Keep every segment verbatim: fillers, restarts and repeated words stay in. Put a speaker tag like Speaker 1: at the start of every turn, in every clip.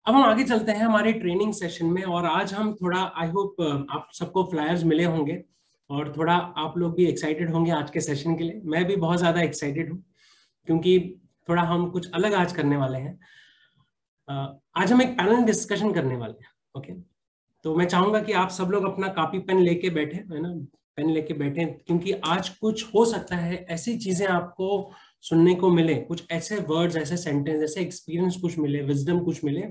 Speaker 1: अब हम आगे चलते हैं हमारे ट्रेनिंग सेशन में, और आज हम थोड़ा, आई होप आप सबको फ्लायर्स मिले होंगे और थोड़ा आप लोग भी एक्साइटेड होंगे आज के सेशन के लिए। मैं भी बहुत ज़्यादा एक्साइटेड हूँ क्योंकि थोड़ा हम कुछ अलग आज करने वाले हैं। आज हम एक पैनल डिस्कशन करने वाले हैं। ओके, तो मैं चाहूंगा कि आप सब लोग अपना कॉपी पेन लेके बैठे, है ना, पेन लेके बैठे, क्योंकि आज कुछ हो सकता है ऐसी चीजें आपको सुनने को मिले, कुछ ऐसे वर्ड्स, ऐसे सेंटेंस, ऐसे एक्सपीरियंस कुछ मिले, विजडम कुछ मिले,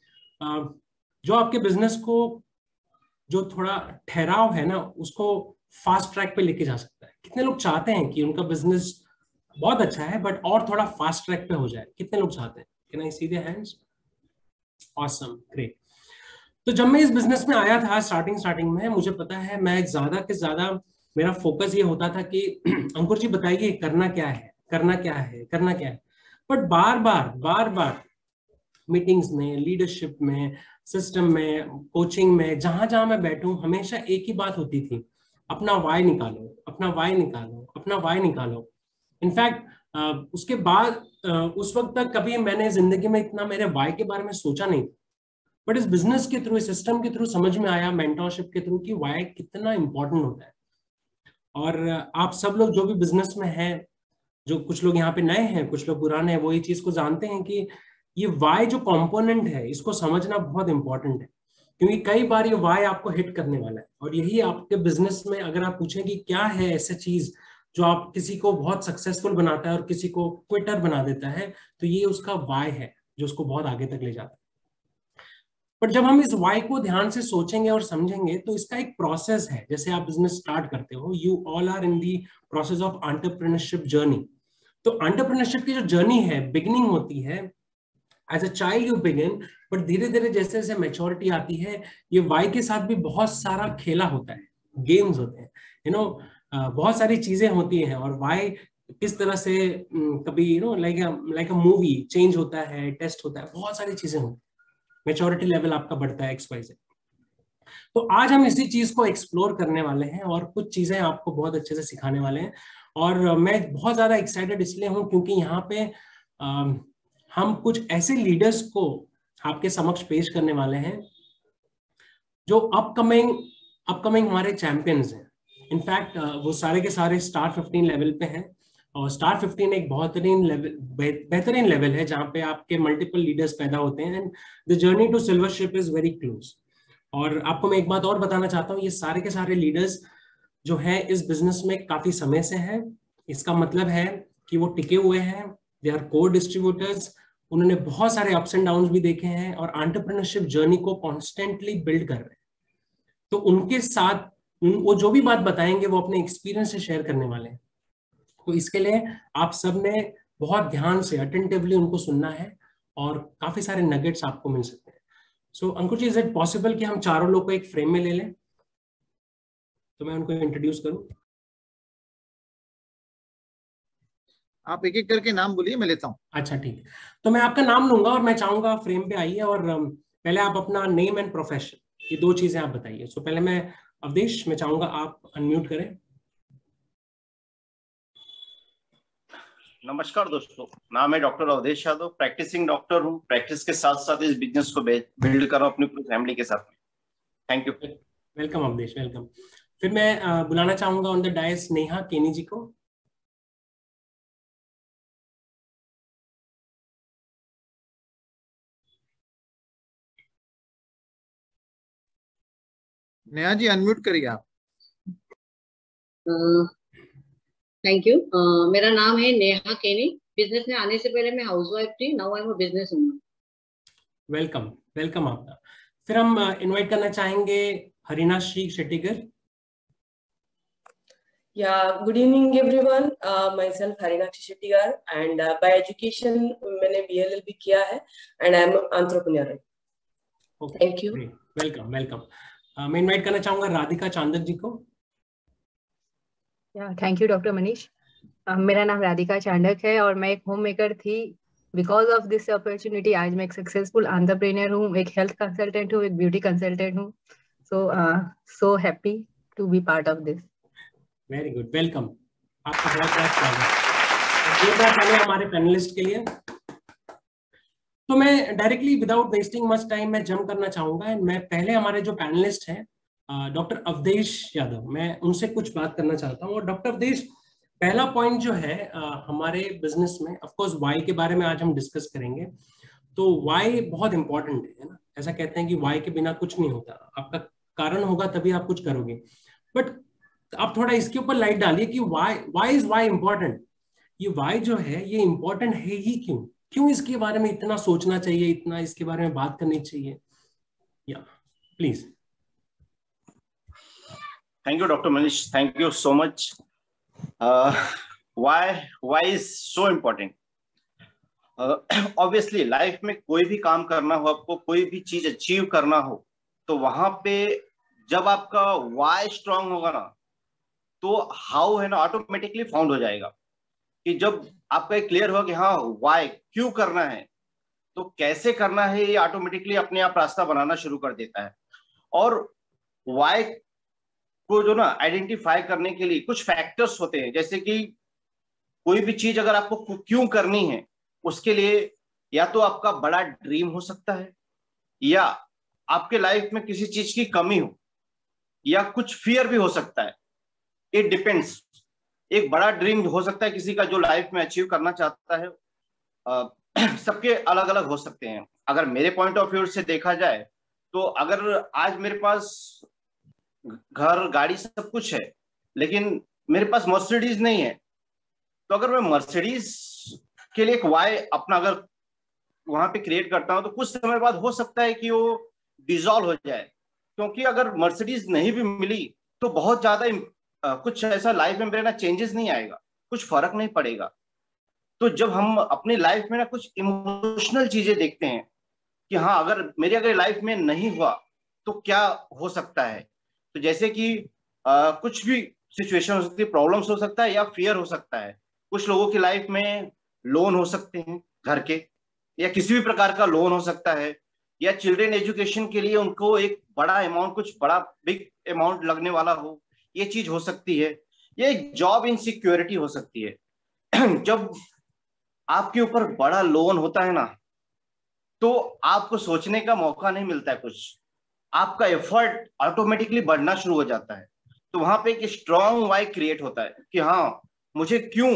Speaker 1: जो आपके बिजनेस को, जो थोड़ा ठहराव है ना, उसको फास्ट ट्रैक पे लेके जा सकता है। कितने लोग चाहते हैं कि उनका बिजनेस बहुत अच्छा है बट और थोड़ा फास्ट ट्रैक पे हो जाए? कितने लोग चाहते हैं? Can I see their hands? Awesome, great. तो जब मैं इस बिजनेस में आया था स्टार्टिंग स्टार्टिंग में, मुझे पता है मैं ज्यादा के ज्यादा मेरा फोकस ये होता था कि अंकुर जी बताइए करना क्या है, करना क्या है, करना क्या है। बट बार बार बार बार मीटिंग्स में, लीडरशिप में, सिस्टम में, कोचिंग में, जहां जहां मैं बैठूं, हमेशा एक ही बात होती थी, अपना वाई निकालो, अपना वाई निकालो, अपना वाई निकालो। इनफैक्ट उसके बाद उस वक्त तक कभी मैंने जिंदगी में इतना मेरे वाई के बारे में सोचा नहीं, बट इस बिजनेस के थ्रू, इस सिस्टम के थ्रू समझ में आया, मेंटरशिप के थ्रू, कि वाई कितना इंपॉर्टेंट होता है। और आप सब लोग जो भी बिजनेस में हैं, जो कुछ लोग यहाँ पे नए हैं, कुछ लोग पुराने हैं, वो ये चीज को जानते हैं कि ये वाई जो कंपोनेंट है, इसको समझना बहुत इंपॉर्टेंट है, क्योंकि कई बार ये वाई आपको हिट करने वाला है। और यही आपके बिजनेस में अगर आप पूछें कि क्या है ऐसा चीज जो आप किसी को बहुत सक्सेसफुल बनाता है और किसी को क्विटर बना देता है, तो ये उसका वाई है जो उसको बहुत आगे तक ले जाता है। पर जब हम इस वाई को ध्यान से सोचेंगे और समझेंगे, तो इसका एक प्रोसेस है। जैसे आप बिजनेस स्टार्ट करते हो, you all are in the process of entrepreneurship journey. तो एंटरप्रेन्योरशिप की जो जर्नी है, बिगिनिंग होती है as a child, you begin, but धीरे धीरे जैसे जैसे मैच्योरिटी आती है, ये वाई के साथ भी बहुत सारा खेला होता है, गेम्स होते हैं, यू नो, बहुत सारी चीजें होती हैं। और वाई किस तरह से कभी, you know, like like a movie change होता है, टेस्ट होता है, बहुत सारी चीजें होती हैं, मैच्योरिटी लेवल आपका बढ़ता है, एक्स वाई जेड। तो आज हम इसी चीज को एक्सप्लोर करने वाले हैं और कुछ चीजें आपको बहुत अच्छे से सिखाने वाले हैं। और मैं बहुत ज्यादा एक्साइटेड इसलिए हूं क्योंकि यहाँ पे आ, हम कुछ ऐसे लीडर्स को आपके समक्ष पेश करने वाले हैं जो अपकमिंग अपकमिंग हमारे चैंपियंस हैं। इनफैक्ट वो सारे के सारे स्टार फिफ्टीन लेवल पे हैं, और स्टार फिफ्टीन एक बेहतरीन लेवल बेहतरीन लेवल है जहां पे आपके मल्टीपल लीडर्स पैदा होते हैं, and the journey to silvership is very close. और आपको मैं एक बात और बताना चाहता हूँ, ये सारे के सारे लीडर्स जो हैं इस बिजनेस में काफी समय से हैं। इसका मतलब है कि वो टिके हुए हैं, दे आर कोर डिस्ट्रीब्यूटर्स, उन्होंने बहुत सारे अप्स एंड डाउन भी देखे हैं और एंटरप्रेन्योरशिप जर्नी को कॉन्स्टेंटली बिल्ड कर रहे हैं। तो उनके साथ वो जो भी बात बताएंगे वो अपने एक्सपीरियंस से शेयर करने वाले हैं। तो इसके लिए आप सब ने बहुत ध्यान से, अटेंटिवली उनको सुनना है और काफी सारे नगेट्स आपको मिल सकते हैं। So Ankur ji, is it possible कि हम चारों लोग को एक फ्रेम में ले लें? तो मैं उनको इंट्रोड्यूस करूं।
Speaker 2: आप एक एक करके नाम बोलिए, मैं लेता हूं।
Speaker 1: अच्छा, ठीक। तो मैं आपका नाम लूंगा और मैं चाहूंगा फ्रेम पे आइए, और पहले आप अपना नेम एंड प्रोफेशन, ये दो चीजें आप बताइए। सो पहले मैं अवधेश, मैं चाहूंगा आप अनम्यूट करें।
Speaker 3: नमस्कार दोस्तों, नाम है doctor Avdhesh Yadav, practising doctor हूँ। प्रैक्टिस के साथ साथ इस बिजनेस को बिल्ड कर रहा हूँ अपनी पूरी फैमिली के साथ में। Thank you.
Speaker 1: Welcome Avdhesh, welcome. फिर मैं बुलाना चाहूंगा ऑन द डायस नेहा केनी जी को।
Speaker 2: नेहा जी अनम्यूट करिए आप।
Speaker 4: Thank you. मेरा नाम है नेहा केनी। बिजनेस में आने से पहले मैं हाउसवाइफ थी, now I am a business woman.
Speaker 1: Welcome, welcome आपका। फिर हम इनवाइट करना चाहेंगे Harina Shri शेट्टीकर।
Speaker 5: Yeah, good evening everyone. Uh, myself Harinakshi Shettigar, and uh, by education मैंने B L L B किया है and I am entrepreneur.
Speaker 1: Okay,
Speaker 5: thank you.
Speaker 1: Welcome, welcome. मैं invite करना चाहूंगा राधिका चांदक जी को।
Speaker 6: या thank you doctor Manish. uh, मेरा नाम राधिका चांडक है और मैं एक होम मेकर थी। बिकॉज ऑफ दिस अपॉर्चुनिटी आज मैं एक सक्सेसफुल एंटरप्रेन्योर हूँ, एक हेल्थ कंसल्टेंट हूँ, एक ब्यूटी कंसल्टेंट हूँ। So so happy to be part of this.
Speaker 1: Very good, welcome. आपका बहुत बहुत स्वागत है हमारे पैनलिस्ट के लिए। तो मैं directly without wasting much time मैं जंप करना चाहूंगा। मैं पहले हमारे जो पैनलिस्ट हैं डॉक्टर अवधेश यादव, मैं उनसे कुछ बात करना चाहता हूँ। और डॉक्टर अवधेश, पहला पॉइंट जो है आ, हमारे बिजनेस में, ऑफ कोर्स वाई के बारे में आज हम डिस्कस करेंगे। तो वाई बहुत इंपॉर्टेंट है ना, ऐसा कहते हैं कि वाई के बिना कुछ नहीं होता, आपका कारण होगा तभी आप कुछ करोगे। बट आप थोड़ा इसके ऊपर लाइट डालिए कि why why is why important. ये वाई जो है ये इंपॉर्टेंट है ही क्यों, क्यों इसके बारे में इतना सोचना चाहिए, इतना इसके बारे में बात करनी चाहिए? या please.
Speaker 3: Thank you, Doctor Manish. Thank you so much. Uh, why why is so important? Uh, obviously, life में कोई भी काम करना हो, आपको कोई भी चीज अचीव करना हो, तो वहां पे जब आपका why स्ट्रांग होगा ना, तो हाउ है ना ऑटोमेटिकली फाउंड हो जाएगा। कि जब आपका एक क्लियर होगा कि हाँ why क्यों करना है, तो कैसे करना है ये ऑटोमेटिकली अपने आप रास्ता बनाना शुरू कर देता है। और why को जो ना आइडेंटिफाई करने के लिए कुछ फैक्टर्स होते हैं, जैसे कि कोई भी चीज अगर आपको क्यों करनी है, उसके लिए या तो आपका बड़ा ड्रीम हो सकता है, या आपके लाइफ में किसी चीज की कमी हो, या कुछ फियर भी हो सकता है। It depends. एक बड़ा ड्रीम हो सकता है किसी का जो लाइफ में अचीव करना चाहता है, आ, सबके अलग अलग हो सकते हैं। अगर मेरे पॉइंट ऑफ व्यू से देखा जाए तो अगर आज मेरे पास घर गाड़ी सब कुछ है, लेकिन मेरे पास मर्सिडीज नहीं है, तो अगर मैं मर्सिडीज के लिए एक वाई अपना अगर वहां पे क्रिएट करता हूं, तो कुछ समय बाद हो सकता है कि वो डिसॉल्व हो जाए। क्योंकि अगर मर्सिडीज नहीं भी मिली तो बहुत ज्यादा कुछ ऐसा लाइफ में मेरे ना चेंजेस नहीं आएगा, कुछ फर्क नहीं पड़ेगा। तो जब हम अपनी लाइफ में ना कुछ इमोशनल चीजें देखते हैं कि हाँ अगर मेरी अगर लाइफ में नहीं हुआ तो क्या हो सकता है, तो जैसे कि आ, कुछ भी सिचुएशन हो सकती है, प्रॉब्लम्स हो सकता है, या फियर हो सकता है। कुछ लोगों की लाइफ में लोन हो सकते हैं घर के, या किसी भी प्रकार का लोन हो सकता है, या चिल्ड्रन एजुकेशन के लिए उनको एक बड़ा अमाउंट, कुछ बड़ा बिग अमाउंट लगने वाला हो, ये चीज हो सकती है। ये जॉब इनसिक्योरिटी हो सकती है। जब आपके ऊपर बड़ा लोन होता है ना, तो आपको सोचने का मौका नहीं मिलता है कुछ, आपका एफर्ट ऑटोमेटिकली बढ़ना शुरू हो जाता है। तो वहां पे एक स्ट्रॉन्ग वाई क्रिएट होता है कि हाँ मुझे क्यों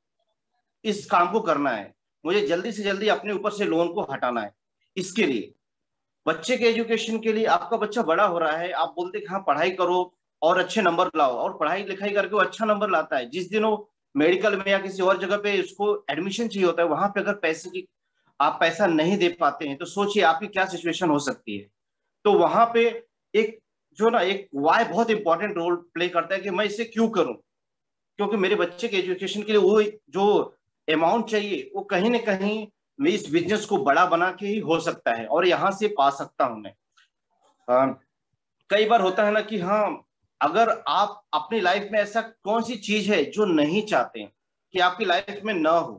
Speaker 3: इस काम को करना है, मुझे जल्दी से जल्दी अपने ऊपर से लोन को हटाना है। इसके लिए बच्चे के एजुकेशन के लिए, आपका बच्चा बड़ा हो रहा है, आप बोलते कि हाँ पढ़ाई करो और अच्छे नंबर लाओ, और पढ़ाई लिखाई करके वो अच्छा नंबर लाता है। जिस दिन वो मेडिकल में या किसी और जगह पे उसको एडमिशन चाहिए होता है, वहां पे अगर पैसे की आप पैसा नहीं दे पाते हैं, तो सोचिए आपकी क्या सिचुएशन हो सकती है। तो वहां पे एक जो ना एक वाई बहुत इंपॉर्टेंट रोल प्ले करता है कि मैं इसे क्यों करूं, क्योंकि मेरे बच्चे के एजुकेशन के लिए वो जो अमाउंट चाहिए वो कहीं ना कहीं मैं इस बिजनेस को बड़ा बना के ही हो सकता है, और यहाँ से पा सकता हूं मैं। आ, कई बार होता है ना कि हाँ अगर आप अपनी लाइफ में ऐसा कौन सी चीज है जो नहीं चाहते कि आपकी लाइफ में ना हो।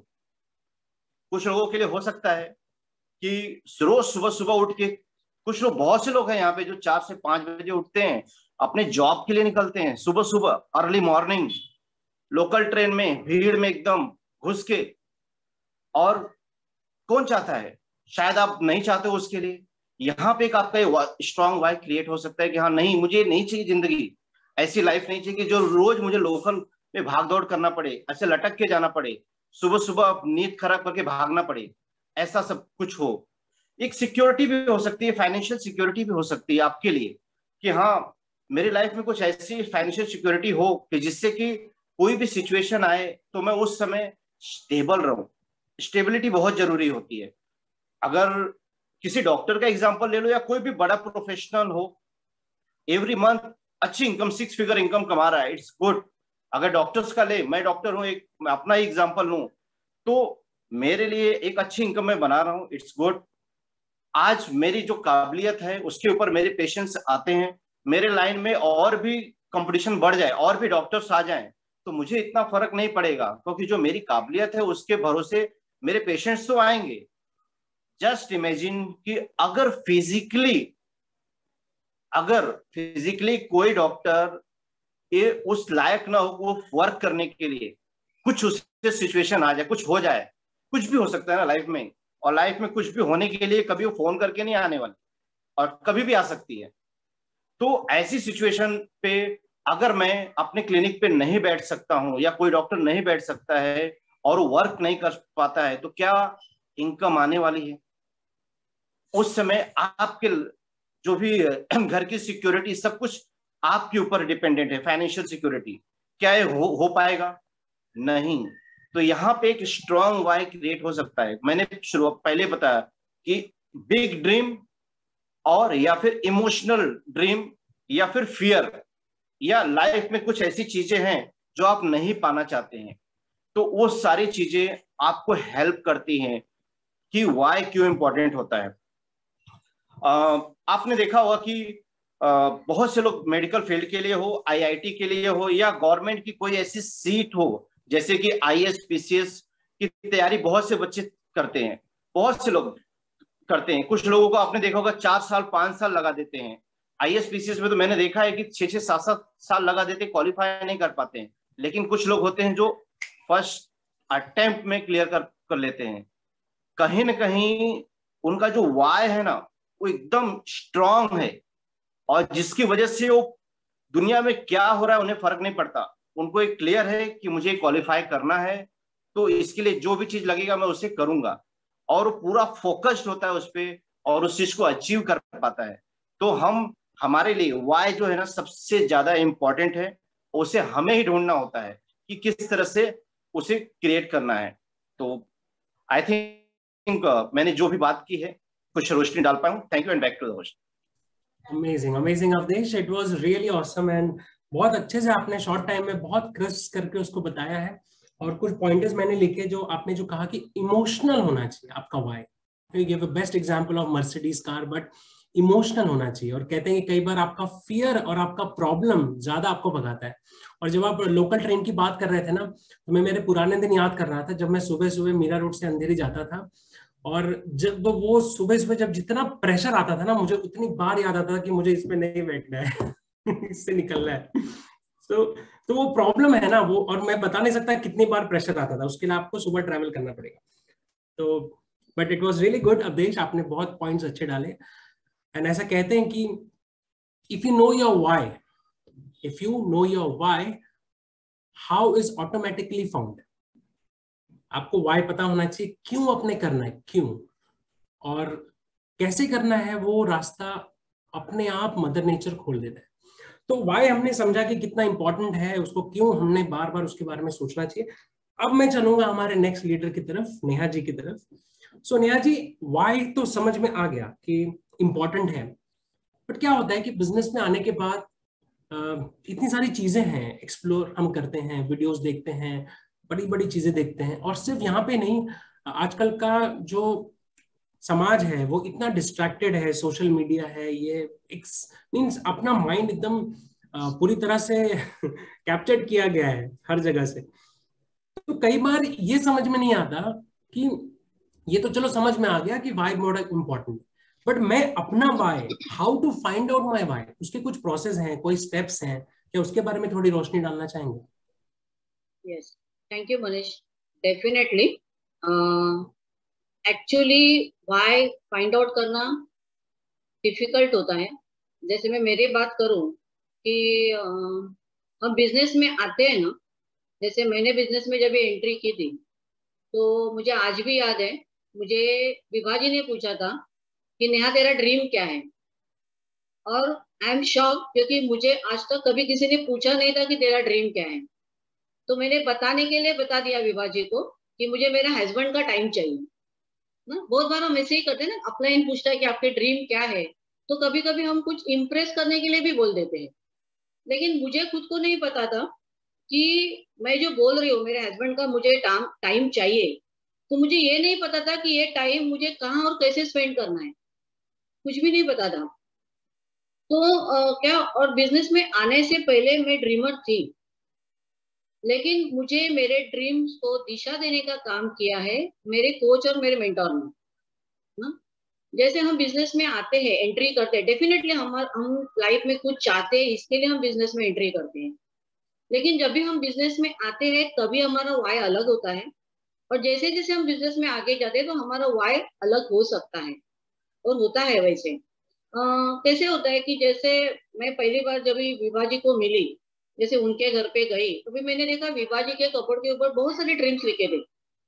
Speaker 3: कुछ लोगों के लिए हो सकता है कि रोज सुबह सुबह उठ के, कुछ लोग, बहुत से लोग हैं यहाँ पे जो चार से पांच बजे उठते हैं, अपने जॉब के लिए निकलते हैं सुबह सुबह अर्ली मॉर्निंग, लोकल ट्रेन में भीड़ में एकदम घुस के। और कौन चाहता है, शायद आप नहीं चाहते हो उसके लिए। यहाँ पे एक आपका स्ट्रॉन्ग वाई क्रिएट हो सकता है कि हाँ नहीं, मुझे नहीं चाहिए जिंदगी, ऐसी लाइफ नहीं चाहिए कि जो रोज मुझे लोकल में भाग दौड़ करना पड़े, ऐसे लटक के जाना पड़े, सुबह सुबह नींद खराब करके भागना पड़े, ऐसा सब कुछ हो। एक सिक्योरिटी भी हो सकती है, फाइनेंशियल सिक्योरिटी भी हो सकती है आपके लिए कि हाँ मेरी लाइफ में कुछ ऐसी फाइनेंशियल सिक्योरिटी हो कि जिससे कि कोई भी सिचुएशन आए तो मैं उस समय स्टेबल रहूं। स्टेबिलिटी बहुत जरूरी होती है। अगर किसी डॉक्टर का एग्जांपल ले लो या कोई भी बड़ा प्रोफेशनल हो, एवरी मंथ अच्छी इनकम, सिक्स फिगर इनकम कमा रहा है, इट्स गुड। अगर डॉक्टर्स का ले, मैं डॉक्टर हूं, एक मैं अपना ही एग्जांपल लूं, तो मेरे लिए एक अच्छी इनकम मैं बना रहा हूं, इट्स गुड। आज मेरी जो काबिलियत है उसके ऊपर मेरे पेशेंट्स आते हैं, मेरे लाइन में और भी कंपटीशन बढ़ जाए और भी डॉक्टर्स आ जाएं तो मुझे इतना फर्क नहीं पड़ेगा, क्योंकि जो मेरी काबिलियत है उसके भरोसे मेरे पेशेंट्स तो आएंगे। जस्ट इमेजिन कि अगर फिजिकली अगर फिजिकली कोई डॉक्टर ये उस लायक ना हो वो वर्क करने के लिए, कुछ उससे सिचुएशन आ जाए, कुछ हो जाए, कुछ भी हो सकता है ना लाइफ में, और लाइफ में कुछ भी होने के लिए कभी वो फोन करके नहीं आने वाली और कभी भी आ सकती है। तो ऐसी सिचुएशन पे अगर मैं अपने क्लिनिक पे नहीं बैठ सकता हूं या कोई डॉक्टर नहीं बैठ सकता है और वर्क नहीं कर पाता है, तो क्या इनकम आने वाली है? उस समय आपके जो भी घर की सिक्योरिटी सब कुछ आपके ऊपर डिपेंडेंट है, फाइनेंशियल सिक्योरिटी, क्या ये हो, हो पाएगा? नहीं। तो यहाँ पे एक स्ट्रॉन्ग वाई क्रिएट हो सकता है। मैंने शुरुआत पहले बताया कि बिग ड्रीम और या फिर इमोशनल ड्रीम या फिर फियर या लाइफ में कुछ ऐसी चीजें हैं जो आप नहीं पाना चाहते हैं, तो वो सारी चीजें आपको हेल्प करती हैं कि वाई क्यों इंपॉर्टेंट होता है। आ, आपने देखा होगा कि आ, बहुत से लोग मेडिकल फील्ड के लिए हो, आईआईटी के लिए हो या गवर्नमेंट की कोई ऐसी सीट हो, जैसे कि आईएएस पीसीएस की तैयारी बहुत से बच्चे करते हैं, बहुत से लोग करते हैं। कुछ लोगों को आपने देखा होगा चार साल पांच साल लगा देते हैं। आईएएस पीसीएस में तो मैंने देखा है कि छह छह सात सात साल लगा देते, क्वालिफाई नहीं कर पाते हैं। लेकिन कुछ लोग होते हैं जो फर्स्ट अटेम्प्ट में क्लियर कर कर लेते हैं। कहीं ना कहीं उनका जो वाई है ना, वो एकदम स्ट्रांग है और जिसकी वजह से वो दुनिया में क्या हो रहा है उन्हें फर्क नहीं पड़ता। उनको एक क्लियर है कि मुझे क्वालिफाई करना है, तो इसके लिए जो भी चीज लगेगा मैं उसे करूंगा, और पूरा फोकस्ड होता है उस पर और उस चीज को अचीव कर पाता है। तो हम हमारे लिए वाई जो है ना सबसे ज्यादा इंपॉर्टेंट है, उसे हमें ही ढूंढना होता है कि किस तरह से उसे क्रिएट करना है। तो आई थिंक uh, मैंने जो भी बात की है कुछ रोशनी डाल पाऊं। Thank you and back to the host.
Speaker 1: Amazing amazing Avdhesh, it was really awesome and बहुत अच्छे से आपने शॉर्ट टाइम में बहुत क्रिस्प करके उसको बताया है। और कुछ पॉइंटर्स मैंने लिखे जो आपने जो कहा कि इमोशनल होना चाहिए आपका why. You give a best example of Mercedes car, but emotional होना चाहिए। और कहते हैं कि कई बार आपका फियर और आपका प्रॉब्लम ज्यादा आपको भगाता है। और जब आप लोकल ट्रेन की बात कर रहे थे ना, तो मैं मेरे पुराने दिन याद कर रहा था जब मैं सुबह सुबह मीरा रोड से अंधेरी जाता था, और जब वो सुबह सुबह जब जितना प्रेशर आता था ना, मुझे उतनी बार याद आता था कि मुझे इस पे नहीं बैठना है इससे निकलना है। तो तो वो प्रॉब्लम है ना वो, और मैं बता नहीं सकता कितनी बार प्रेशर आता था, उसके लिए आपको सुबह ट्रैवल करना पड़ेगा। तो but it was really good Avdhesh, आपने बहुत पॉइंट्स अच्छे डाले। एंड ऐसा कहते हैं कि if you know your why, if you know your why, how is automatically found. आपको व्हाई पता होना चाहिए, क्यों अपने करना है, क्यों और कैसे करना है, वो रास्ता अपने आप मदर नेचर खोल देता है। तो व्हाई हमने समझा कि कितना इंपॉर्टेंट है, उसको क्यों हमने बार बार उसके बारे में सोचना चाहिए। अब मैं चलूंगा हमारे नेक्स्ट लीडर की तरफ, नेहा जी की तरफ। So so, Neha ji, why तो समझ में आ गया कि इंपॉर्टेंट है, बट क्या होता है कि बिजनेस में आने के बाद इतनी सारी चीजें हैं, एक्सप्लोर हम करते हैं, वीडियोस देखते हैं, बड़ी बड़ी चीजें देखते हैं, और सिर्फ यहाँ पे नहीं, आजकल का जो समाज है वो इतना डिस्ट्रैक्टेड है, सोशल मीडिया है, ये एक मींस अपना माइंड एकदम पूरी तरह से कैप्चर्ड किया गया है हर जगह से। तो कई बार ये समझ में नहीं आता कि ये तो चलो समझ में आ गया कि वाई बड़ा इंपॉर्टेंट, बट मैं अपना why, how to find out my why, उसके कुछ प्रोसेस हैं, कोई स्टेप्स हैं क्या, उसके बारे में थोड़ी रोशनी डालना चाहेंगे?
Speaker 4: Yes, thank you Manish. Definitely actually why find out करना डिफिकल्ट होता है। जैसे मैं मेरी बात करूं कि uh, हम बिजनेस में आते हैं ना, जैसे मैंने बिजनेस में जब एंट्री की थी, तो मुझे आज भी याद है, मुझे विभा जी ने पूछा था कि नेहा तेरा ड्रीम क्या है, और आई एम शॉक क्योंकि मुझे आज तक कभी किसी ने पूछा नहीं था कि तेरा ड्रीम क्या है। तो मैंने बताने के लिए बता दिया विभा जी को कि मुझे मेरा हस्बैंड का टाइम चाहिए ना। बहुत बार हम ऐसे ही करते हैं ना, अपलाइन पूछता है कि आपके ड्रीम क्या है, तो कभी कभी हम कुछ इम्प्रेस करने के लिए भी बोल देते हैं। लेकिन मुझे खुद को नहीं पता था कि मैं जो बोल रही हूँ मेरे हस्बैंड का मुझे टाइम चाहिए, तो मुझे ये नहीं पता था कि ये टाइम मुझे कहाँ और कैसे स्पेंड करना है, कुछ भी नहीं पता था। तो आ, क्या, और बिजनेस में आने से पहले मैं ड्रीमर थी, लेकिन मुझे मेरे ड्रीम्स को दिशा देने का काम किया है मेरे कोच और मेरे मेंटोर ने ना। जैसे हम बिजनेस में आते हैं, एंट्री करते हैं, डेफिनेटली हम हम लाइफ में कुछ चाहते हैं, इसके लिए हम बिजनेस में एंट्री करते हैं। लेकिन जब भी हम बिजनेस में आते हैं तभी हमारा वाई अलग होता है, और जैसे जैसे हम बिजनेस में आगे जाते हैं तो हमारा वाई अलग हो सकता है और होता है वैसे। आ, कैसे होता है कि जैसे मैं पहली बार जब विभा जी को मिली, जैसे उनके घर पे गई, तो भी मैंने देखा विभा जी के कपड़ के ऊपर बहुत सारे ड्रीम्स लिखे थे।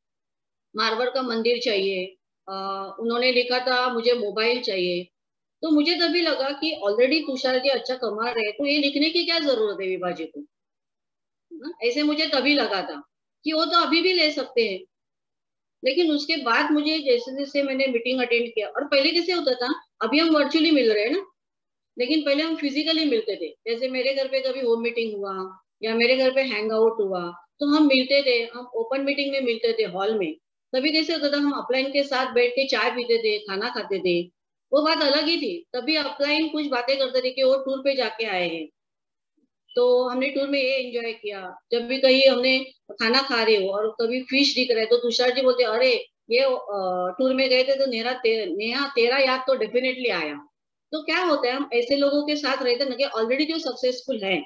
Speaker 4: मार्बल का मंदिर चाहिए, आ, उन्होंने लिखा था मुझे मोबाइल चाहिए। तो मुझे तभी लगा कि ऑलरेडी तुषार जी अच्छा कमा रहे हैं, तो ये लिखने की क्या जरूरत है विभा जी को, ना? ऐसे मुझे तभी लगा था कि वो तो अभी भी ले सकते हैं। लेकिन उसके बाद मुझे जैसे जैसे मैंने मीटिंग अटेंड किया, और पहले कैसे होता था, अभी हम वर्चुअली मिल रहे हैं ना, लेकिन पहले हम फिजिकली मिलते थे। जैसे मेरे घर पे कभी होम मीटिंग हुआ या मेरे घर पे हैंग आउट हुआ तो हम मिलते थे, हम ओपन मीटिंग में मिलते थे हॉल में। तभी कैसे होता था, हम अपलाइन के साथ बैठ के चाय पीते थे, खाना खाते थे, वो बात अलग ही थी। तभी अपलाइन कुछ बातें करते थे कि वो टूर पे जाके आए हैं, तो हमने टूर में ये एंजॉय किया। जब भी कहीं हमने खाना खा रहे हो और कभी फिश दिख रहा है तो तुषार जी बोलते अरे ये टूर में गए थे तो नेहा ते, नेहा तेरा याद तो डेफिनेटली आया। तो क्या होता है, हम ऐसे लोगों के साथ रहते ना कि ऑलरेडी जो सक्सेसफुल है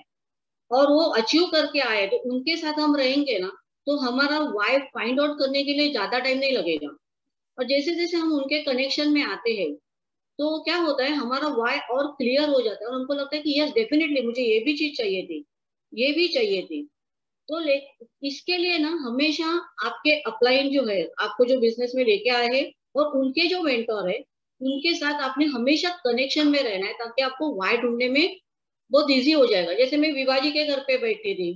Speaker 4: और वो अचीव करके आए, तो उनके साथ हम रहेंगे ना, तो हमारा वाई फाइंड आउट करने के लिए ज्यादा टाइम नहीं लगेगा। और जैसे जैसे हम उनके कनेक्शन में आते हैं तो क्या होता है, हमारा वाई और क्लियर हो जाता है और हमको लगता है कि यस डेफिनेटली मुझे ये भी चीज चाहिए थी, ये भी चाहिए थी। तो ले इसके लिए ना हमेशा आपके अपलाइन जो है, आपको जो बिजनेस में लेके आए हैं और उनके जो मेंटर है, उनके साथ आपने हमेशा कनेक्शन में रहना है, ताकि आपको वाई ढूंढने में बहुत इजी हो जाएगा। जैसे मैं विभा जी के घर पे बैठी थी,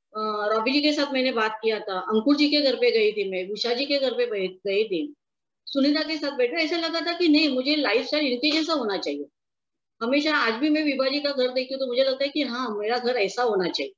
Speaker 4: रवि जी के साथ मैंने बात किया था, अंकुर जी के घर पे गई थी, मैं उषा जी के घर पे गई थी, सुनीता के साथ बैठा, ऐसा लगा था कि नहीं मुझे लाइफ स्टाइल इनके जैसा होना चाहिए। हमेशा आज भी मैं विभा जी का घर देखती हूँ तो मुझे लगता है कि हाँ मेरा घर ऐसा होना चाहिए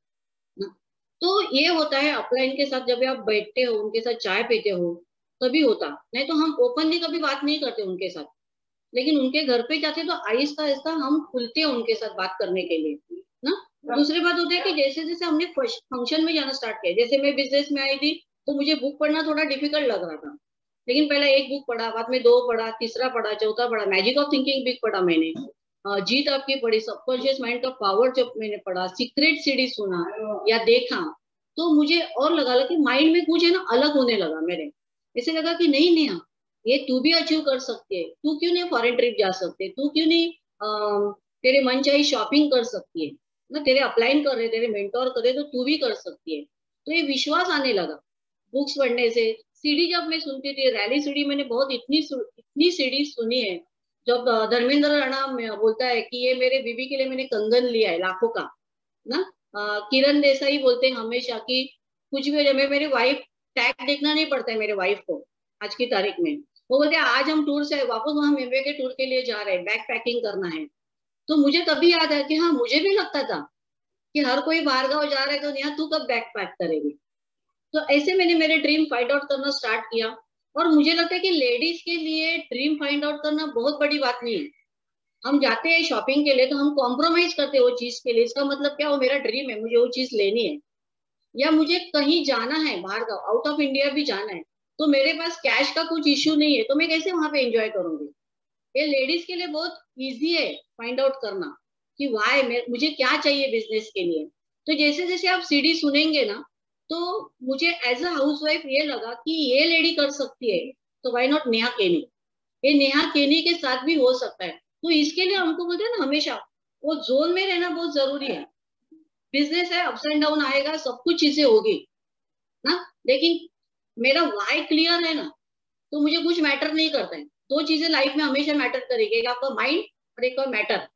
Speaker 4: ना। तो ये होता है अपलाइन के साथ, जब आप बैठते हो उनके साथ चाय पीते हो तभी होता, नहीं तो हम ओपनली कभी बात नहीं करते उनके साथ। लेकिन उनके घर पे जाते तो आहिस्ता आहिस्ता हम खुलते हैं उनके साथ बात करने के लिए ना। दूसरी बात होती है कि जैसे जैसे हमने फंक्शन में जाना स्टार्ट किया, जैसे मैं बिजनेस में आई थी तो मुझे बुक पढ़ना थोड़ा डिफिकल्ट लग रहा था, लेकिन पहले एक बुक पढ़ा, बाद में दो पढ़ा, तीसरा पढ़ा, चौथा पढ़ा, मैजिक ऑफ थिंकिंग बुक पढ़ा मैंने, जीत आपकी पढ़ी, सबकॉन्शियस माइंड का पावर जब मैंने पढ़ा, सीक्रेट सीडी सुना या देखा, तो मुझे और लगा कि माइंड में कुछ है ना अलग होने लगा मेरे। ऐसे लगा कि नहीं नेहा ये तू भी अचीव कर सकती है, तू क्यों नहीं फॉरेन ट्रिप जा सकते, तू क्यों नहीं आ, तेरे मन चाही शॉपिंग कर सकती है ना, तेरे अपलाइन कर रहे, तेरे मेंटोर कर रहे, तो तू भी कर सकती है। तो ये विश्वास आने लगा बुक्स पढ़ने से। सीडी जब मैं सुनती थी, रैली सीडी मैंने बहुत इतनी इतनी सीडी सुनी है। जब धर्मेंद्र राणा बोलता है कि ये मेरे बीबी के लिए मैंने कंगन लिया है लाखों का ना, आ, किरण देसाई बोलते हैं हमेशा कि कुछ भी हो जाए मेरी वाइफ, टैग देखना नहीं पड़ता है मेरे वाइफ को आज की तारीख में। वो बोलते हैं आज हम टूर से वापस वहां मेवे के टूर के लिए जा रहे हैं, बैग पैकिंग करना है। तो मुझे तभी याद आया कि हाँ मुझे भी लगता था कि हर कोई बाहर गाँव जा रहा है तो यहाँ तू कब बैग पैक करेगी। तो ऐसे मैंने मेरे ड्रीम फाइंड आउट करना स्टार्ट किया। और मुझे लगता है कि लेडीज के लिए ड्रीम फाइंड आउट करना बहुत बड़ी बात नहीं है। हम जाते हैं शॉपिंग के लिए तो हम कॉम्प्रोमाइज करते हैं वो चीज के लिए, इसका मतलब क्या, वो मेरा ड्रीम है, मुझे वो चीज लेनी है। या मुझे कहीं जाना है बाहर गाँव, आउट ऑफ इंडिया भी जाना है, तो मेरे पास कैश का कुछ इश्यू नहीं है, तो मैं कैसे वहां पे एंजॉय करूंगी। ये लेडीज के लिए बहुत इजी है फाइंड आउट करना कि वाई मुझे क्या चाहिए बिजनेस के लिए। तो जैसे जैसे आप सीडी सुनेंगे ना, तो मुझे एज अ हाउसवाइफ ये लगा कि ये लेडी कर सकती है, तो वाई नॉट नेहा केनी, ये नेहा केनी के साथ भी हो सकता है। तो इसके लिए हमको बोलते हैं ना हमेशा वो जोन में रहना बहुत जरूरी है। बिजनेस है, अप्स एंड डाउन आएगा, सब कुछ चीजें होगी ना, लेकिन मेरा वाई क्लियर है ना, तो मुझे कुछ मैटर नहीं करता है। दो चीजें लाइफ में हमेशा मैटर करेगी, एक आपका माइंड और एक और मैटर।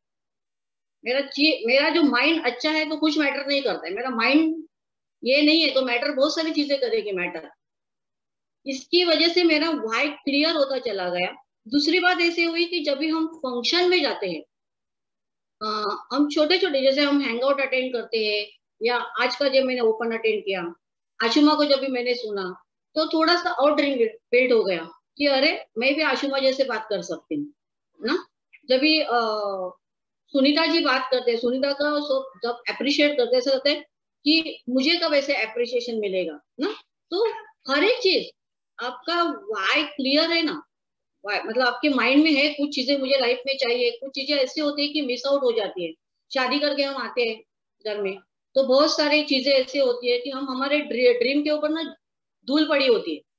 Speaker 4: मेरा मेरा जो माइंड अच्छा है तो कुछ मैटर नहीं करता है, मेरा माइंड ये नहीं है तो मैटर बहुत सारी चीजें करेगी मैटर। इसकी वजह से मेरा वाई क्लियर होता चला गया। दूसरी बात ऐसी हुई कि जब भी हम फंक्शन में जाते हैं, आ, हम छोटे छोटे जैसे हम हैंग आउट अटेंड करते हैं, या आज का जब मैंने ओपन अटेंड किया, आशुमा को जब भी मैंने सुना तो थोड़ा सा और ड्रीम बिल्ड हो गया कि अरे मैं भी आशुमा जैसे बात कर सकती हूँ ना। जब भी सुनीता जी बात करते हैं, सुनीता का जब अप्रिशिएट करते ऐसा लगता है कि मुझे कब ऐसे अप्रिशिएशन मिलेगा ना। तो हर एक चीज आपका वाई क्लियर है ना, मतलब आपके माइंड में है कुछ चीजें मुझे लाइफ में चाहिए, कुछ चीजें ऐसी होती है कि मिस आउट हो जाती है। शादी करके हम आते हैं घर में तो बहुत सारी चीजें ऐसी होती है कि हम हमारे ड्रीम के ऊपर ना धूल पड़ी होती है,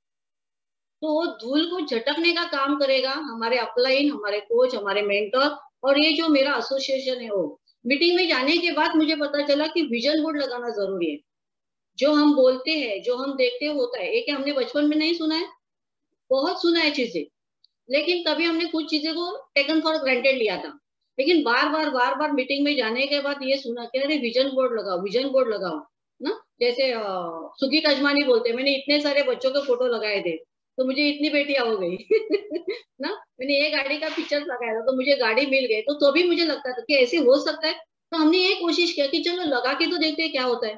Speaker 4: तो वो धूल को झटकने का काम करेगा हमारे अपलाइन, हमारे कोच, हमारे मेंटर और ये जो मेरा एसोसिएशन है वो। मीटिंग में जाने के बाद मुझे पता चला कि विजन बोर्ड लगाना जरूरी है। जो हम बोलते हैं, जो हम देखते हैं होता है। ये क्या हमने बचपन में नहीं सुना है? बहुत सुना है चीजें, लेकिन कभी हमने कुछ चीजें को टेकन फॉर ग्रांटेड लिया था। लेकिन बार बार बार बार मीटिंग में जाने के बाद ये सुना कि अरे विजन बोर्ड लगाओ, विजन बोर्ड लगाओ ना। जैसे सुखी कजमानी बोलते हैं, मैंने इतने सारे बच्चों के फोटो लगाए थे तो मुझे इतनी बेटियां हो गई ना। मैंने ये गाड़ी का पिक्चर लगाया था तो मुझे गाड़ी मिल गई। तो तो भी मुझे लगता था कि ऐसे हो सकता है। तो हमने ये कोशिश किया कि चलो लगा के तो देखते हैं क्या होता है,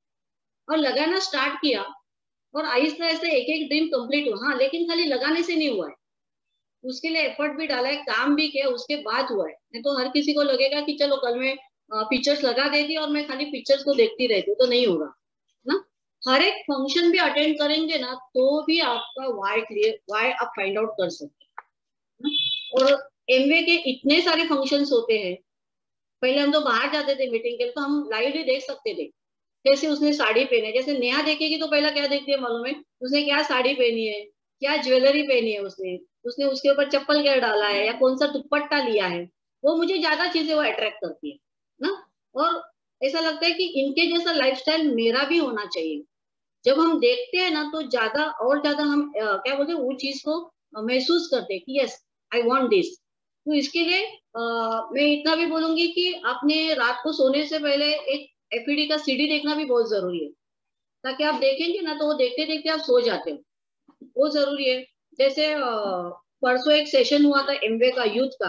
Speaker 4: और लगाना स्टार्ट किया और आहिस्ता आहिस्ता एक एक ड्रीम कंप्लीट हुआ। हाँ, लेकिन खाली लगाने से नहीं हुआ है, उसके लिए एफर्ट भी डाला है, काम भी किया, उसके बाद हुआ है। नहीं तो हर किसी को लगेगा कि चलो कल मैं पिक्चर्स लगा देती और मैं खाली पिक्चर्स को देखती रहती, तो नहीं होगा ना। हर एक फंक्शन भी अटेंड करेंगे ना तो भी आपका वाई क्लियर, वाई आप फाइंड आउट कर सकते हैं। और एमवे के इतने सारे फंक्शंस होते हैं। पहले हम तो बाहर जाते थे मीटिंग के लिए, तो हम लाइव ही देख सकते थे कैसे उसने साड़ी पहनी है। जैसे नेहा देखेगी तो पहला क्या देखती है मालूम है? उसने क्या साड़ी पहनी है, क्या ज्वेलरी पहनी है, उसने उसने उसके ऊपर चप्पल क्या डाला है या कौन सा दुपट्टा लिया है। वो मुझे ज्यादा चीजें वो अट्रैक्ट करती है ना। और ऐसा लगता है कि इनके जैसा लाइफस्टाइल मेरा भी होना चाहिए। जब हम देखते हैं ना तो ज्यादा और ज्यादा हम आ, क्या बोलते हैं, वो चीज को महसूस करते हैं कि यस आई वांट दिस। तो इसके लिए आ, मैं इतना भी बोलूंगी कि आपने रात को सोने से पहले एक एफईडी का सीडी देखना भी बहुत जरूरी है, ताकि आप देखेंगे ना तो वो देखते देखते आप सो जाते हो, वो जरूरी है। जैसे परसों एक सेशन हुआ था एमवे का, यूथ का,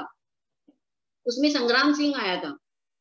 Speaker 4: उसमें संग्राम सिंह आया था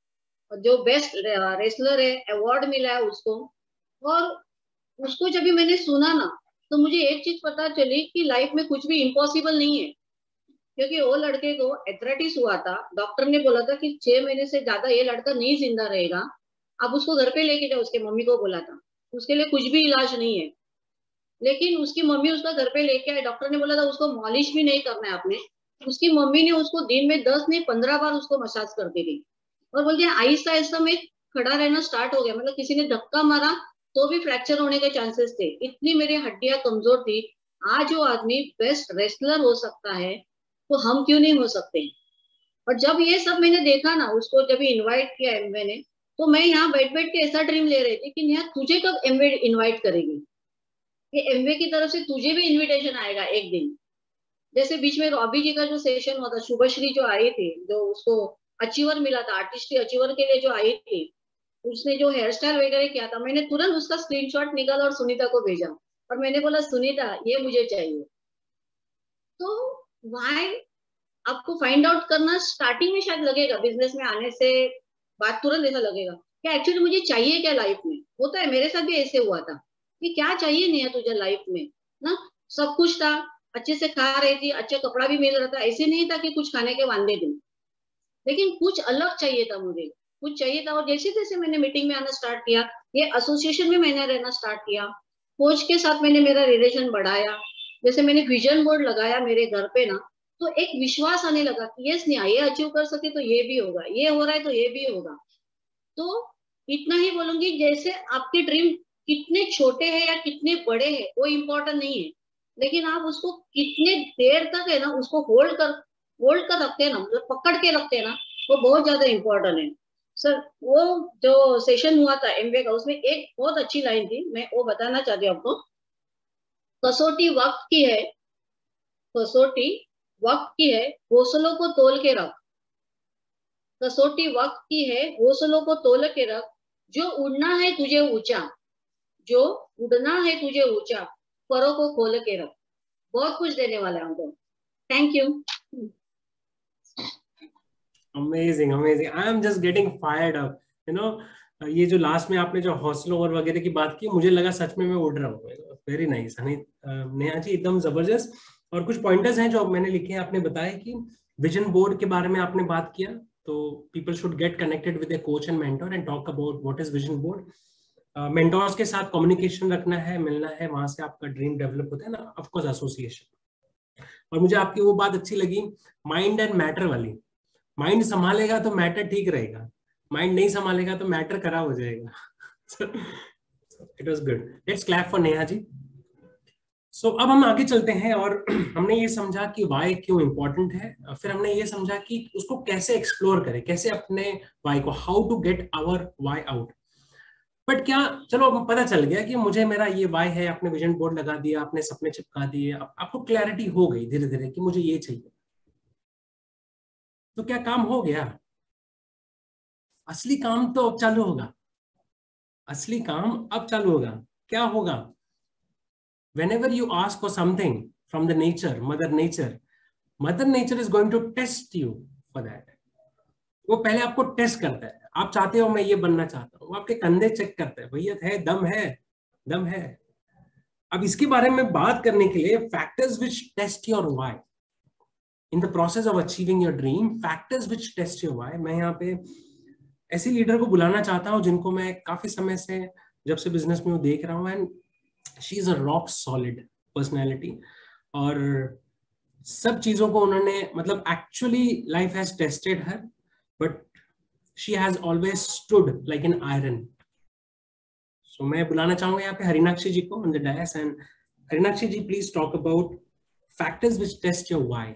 Speaker 4: जो बेस्ट रेसलर है, अवार्ड मिला है उसको। और उसको जब भी मैंने सुना ना तो मुझे एक चीज पता चली कि लाइफ में कुछ भी इम्पॉसिबल नहीं है। क्योंकि वो लड़के को एथराइटिस हुआ था, डॉक्टर ने बोला था कि छह महीने से ज्यादा ये लड़का नहीं जिंदा रहेगा, आप उसको घर पे लेके जाओ। उसके मम्मी को बोला था, उसके लिए कुछ भी इलाज नहीं है। लेकिन उसकी मम्मी उसका घर पे लेके आए। डॉक्टर ने बोला था उसको मॉलिश भी नहीं करना है आपने। उसकी मम्मी ने उसको दिन में दस नहीं पंद्रह बार उसको मसाज करती थी। और बोलते हैं आहिस्ता आहिस्ता में खड़ा रहना स्टार्ट हो गया। मतलब किसी ने धक्का मारा तो भी फ्रैक्चर होने के चांसेस थे, इतनी मेरी हड्डियां कमजोर थी। आज वो आदमी बेस्ट रेसलर हो सकता है, तो हम क्यों नहीं हो सकते। और जब ये सब मैंने देखा ना, उसको जब इन्वाइट किया एमवे ने, तो मैं यहाँ बैठ बैठ के ऐसा ड्रीम ले रही थी कि नेहा तुझे कब एमवे इन्वाइट करेगी, कि एमवे की तरफ से तुझे भी इन्विटेशन आएगा एक दिन। जैसे बीच में रॉबी जी का जो सेशन हुआ था, शुभश्री जो आई थी, जो उसको अचीवर मिला था, आर्टिस्ट्री अचीवर के लिए जो आई थी, उसने जो हेयर स्टाइल वगैरह किया था, मैंने तुरंत उसका स्क्रीनशॉट निकाला और सुनीता को भेजा। और मैंने बोला सुनीता ये मुझे चाहिए। तो वाई आपको फाइंड आउट करना स्टार्टिंग में शायद लगेगा, बिजनेस में आने से बात तुरंत ऐसा लगेगा कि एक्चुअली मुझे चाहिए क्या लाइफ में। होता है, मेरे साथ भी ऐसे हुआ था कि क्या चाहिए नहीं है तुझे लाइफ में ना। सब कुछ था, अच्छे से खा रही थी, अच्छा कपड़ा भी मिल रहा था, ऐसे नहीं था कि कुछ खाने के वांदे थे, लेकिन कुछ अलग चाहिए था मुझे, कुछ चाहिए था। और जैसे जैसे मैंने मीटिंग में आना स्टार्ट किया, ये एसोसिएशन में मैंने रहना स्टार्ट किया, कोच के साथ मैंने मेरा रिलेशन बढ़ाया, जैसे मैंने विजन बोर्ड लगाया मेरे घर पे ना, तो एक विश्वास आने लगा कि यस नहीं ये अचीव कर सके तो ये भी होगा, ये हो रहा है तो ये भी होगा। तो इतना ही बोलूंगी, जैसे आपके ड्रीम कितने छोटे हैं या कितने बड़े हैं वो इम्पोर्टेंट नहीं है, लेकिन आप उसको कितने देर तक है ना उसको होल्ड कर होल्ड कर रखते हैं ना, मतलब पकड़ के रखते हैं ना, वो बहुत ज्यादा इम्पोर्टेंट है। सर वो जो सेशन हुआ था एमवे का, उसमें एक बहुत अच्छी लाइन थी, मैं वो बताना चाहती हूँ आपको। कसौटी वक्त की है, कसौटी वक्त की है, हौसलों को तोल के रख। कसौटी वक्त की है, हौसलों को तोल के रख। जो उड़ना है तुझे ऊंचा, जो उड़ना है तुझे ऊंचा, परों को खोल के रख। बहुत कुछ देने वाला है हमको। Thank you.
Speaker 1: Amazing amazing, I am just getting fired up, you know. ये जो लास्ट में आपने जो हौसलों और वगैरह की बात की, मुझे लगा सच में मैं उड़ रहा हूँ। वेरी नाइस नेहा जी, एकदम जबरदस्त। और कुछ पॉइंटर्स हैं जो मैंने लिखे हैं, आपने बताया कि विजन बोर्ड के बारे में आपने बात किया, तो people should get connected with a coach and mentor and talk about what is vision board. Mentors के साथ कम्युनिकेशन रखना है, मिलना है, वहां से आपका ड्रीम डेवलप होता है ना, ऑफ कोर्स एसोसिएशन। और मुझे आपकी वो बात अच्छी लगी, माइंड एंड मैटर वाली। माइंड संभालेगा तो मैटर ठीक रहेगा, माइंड नहीं संभालेगा तो मैटर खराब हो जाएगा। It was good, let's clap for Neha ji. So so, अब हम आगे चलते हैं और हमने ये समझा कि वाई क्यों इम्पोर्टेंट है, फिर हमने ये समझा कि उसको कैसे एक्सप्लोर करें, कैसे अपने वाई को, how to get our why out. But क्या, चलो पता चल गया कि मुझे मेरा ये वाई है, आपने विजन बोर्ड लगा दिया, आपने सपने चिपका दिए, आप, आपको क्लैरिटी हो गई धीरे धीरे कि मुझे ये चाहिए, तो क्या काम हो गया? असली काम तो अब चालू होगा, असली काम अब चालू होगा। क्या होगा? Whenever you ask for something from the nature, mother nature, mother nature is going to test you for that. वो पहले आपको टेस्ट करता है। आप चाहते हो मैं ये बनना चाहता हूँ, वो आपके कंधे चेक करता है, भैया है, दम है, दम है। अब इसके बारे में बात करने के लिए factors which test your why in the process of achieving your dream, factors which test your why. मैं यहाँ पे ऐसे लीडर को बुलाना चाहता हूँ जिनको मैं काफी समय से, जब से बिजनेस में देख रहा हूँ, and she is a rock solid personality, और सब चीजों को उन्होंने, मतलब actually life has tested her, but she has always stood like an iron. So मैं बुलाना चाहूंगा यहाँ पे हरिनाक्षी जी को on the dais, and Harinakshi ji please talk about factors which test your why.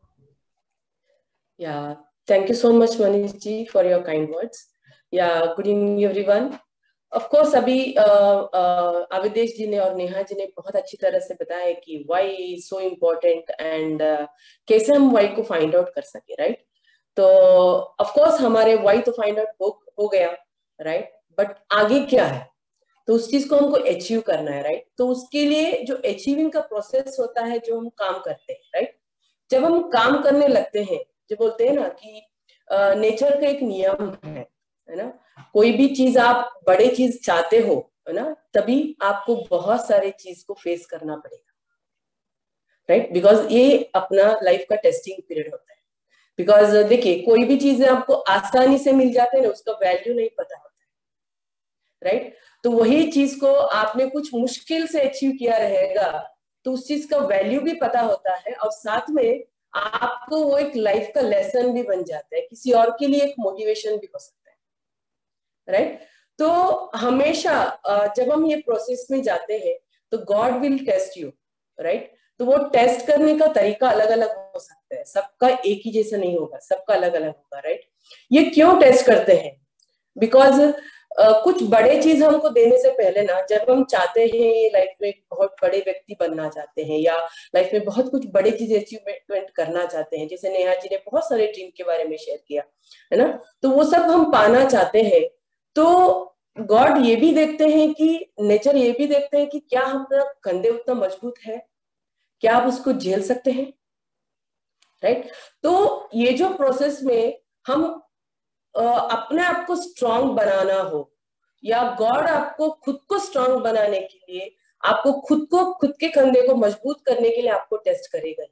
Speaker 5: Yeah, thank you so much Manish ji for your kind words. Yeah, good evening everyone. Of course, अभी अविदेश जी ने और नेहा जी ने बहुत अच्छी तरह से बताया कि why is so important and uh, कैसे हम why को find out कर सके, right? तो of course हमारे why तो find out हो, हो गया, right? But आगे क्या है? तो उस चीज को हमको अचीव करना है, राइट? तो उसके लिए जो अचीविंग का प्रोसेस होता है, जो हम काम करते हैं, राइट? जब हम काम करने लगते हैं, जो बोलते हैं ना कि नेचर का एक नियम है, है ना? कोई भी चीज आप बड़े चीज चाहते हो, है ना, तभी आपको बहुत सारे चीज को फेस करना पड़ेगा, राइट? बिकॉज ये अपना लाइफ का टेस्टिंग पीरियड होता है। बिकॉज देखिए, कोई भी चीजें आपको आसानी से मिल जाते हैं ना, उसका वैल्यू नहीं पता होता है, राइट? तो वही चीज को आपने कुछ मुश्किल से अचीव किया रहेगा, तो उस चीज का वैल्यू भी पता होता है, और साथ में आपको वो एक लाइफ का लेसन भी बन जाता है, किसी और के लिए एक मोटिवेशन भी हो सकता है, राइट? तो हमेशा जब हम ये प्रोसेस में जाते हैं तो God will test you, right? तो वो टेस्ट करने का तरीका अलग अलग हो सकता है, सबका एक ही जैसा नहीं होगा, सबका अलग अलग होगा, राइट? ये क्यों टेस्ट करते हैं? बिकॉज Uh, कुछ बड़े चीज हमको देने से पहले ना, जब हम चाहते हैं लाइफ में बहुत बड़े व्यक्ति बनना चाहते हैं, या लाइफ में बहुत कुछ बड़े चीजें अचीवमेंट करना चाहते हैं, जैसे नेहा जी ने बहुत सारे ड्रीम के बारे में शेयर किया, है ना? तो वो सब हम पाना चाहते हैं, तो गॉड ये भी देखते हैं कि, नेचर ये भी देखते हैं कि क्या हमारा कंधे उतना मजबूत है, क्या आप उसको झेल सकते हैं, राइट? तो ये जो प्रोसेस में हम Uh, अपने आप को स्ट्रांग बनाना हो, या गॉड आपको खुद को स्ट्रांग बनाने के लिए, आपको खुद को, खुद के कंधे को मजबूत करने के लिए आपको टेस्ट करेगा,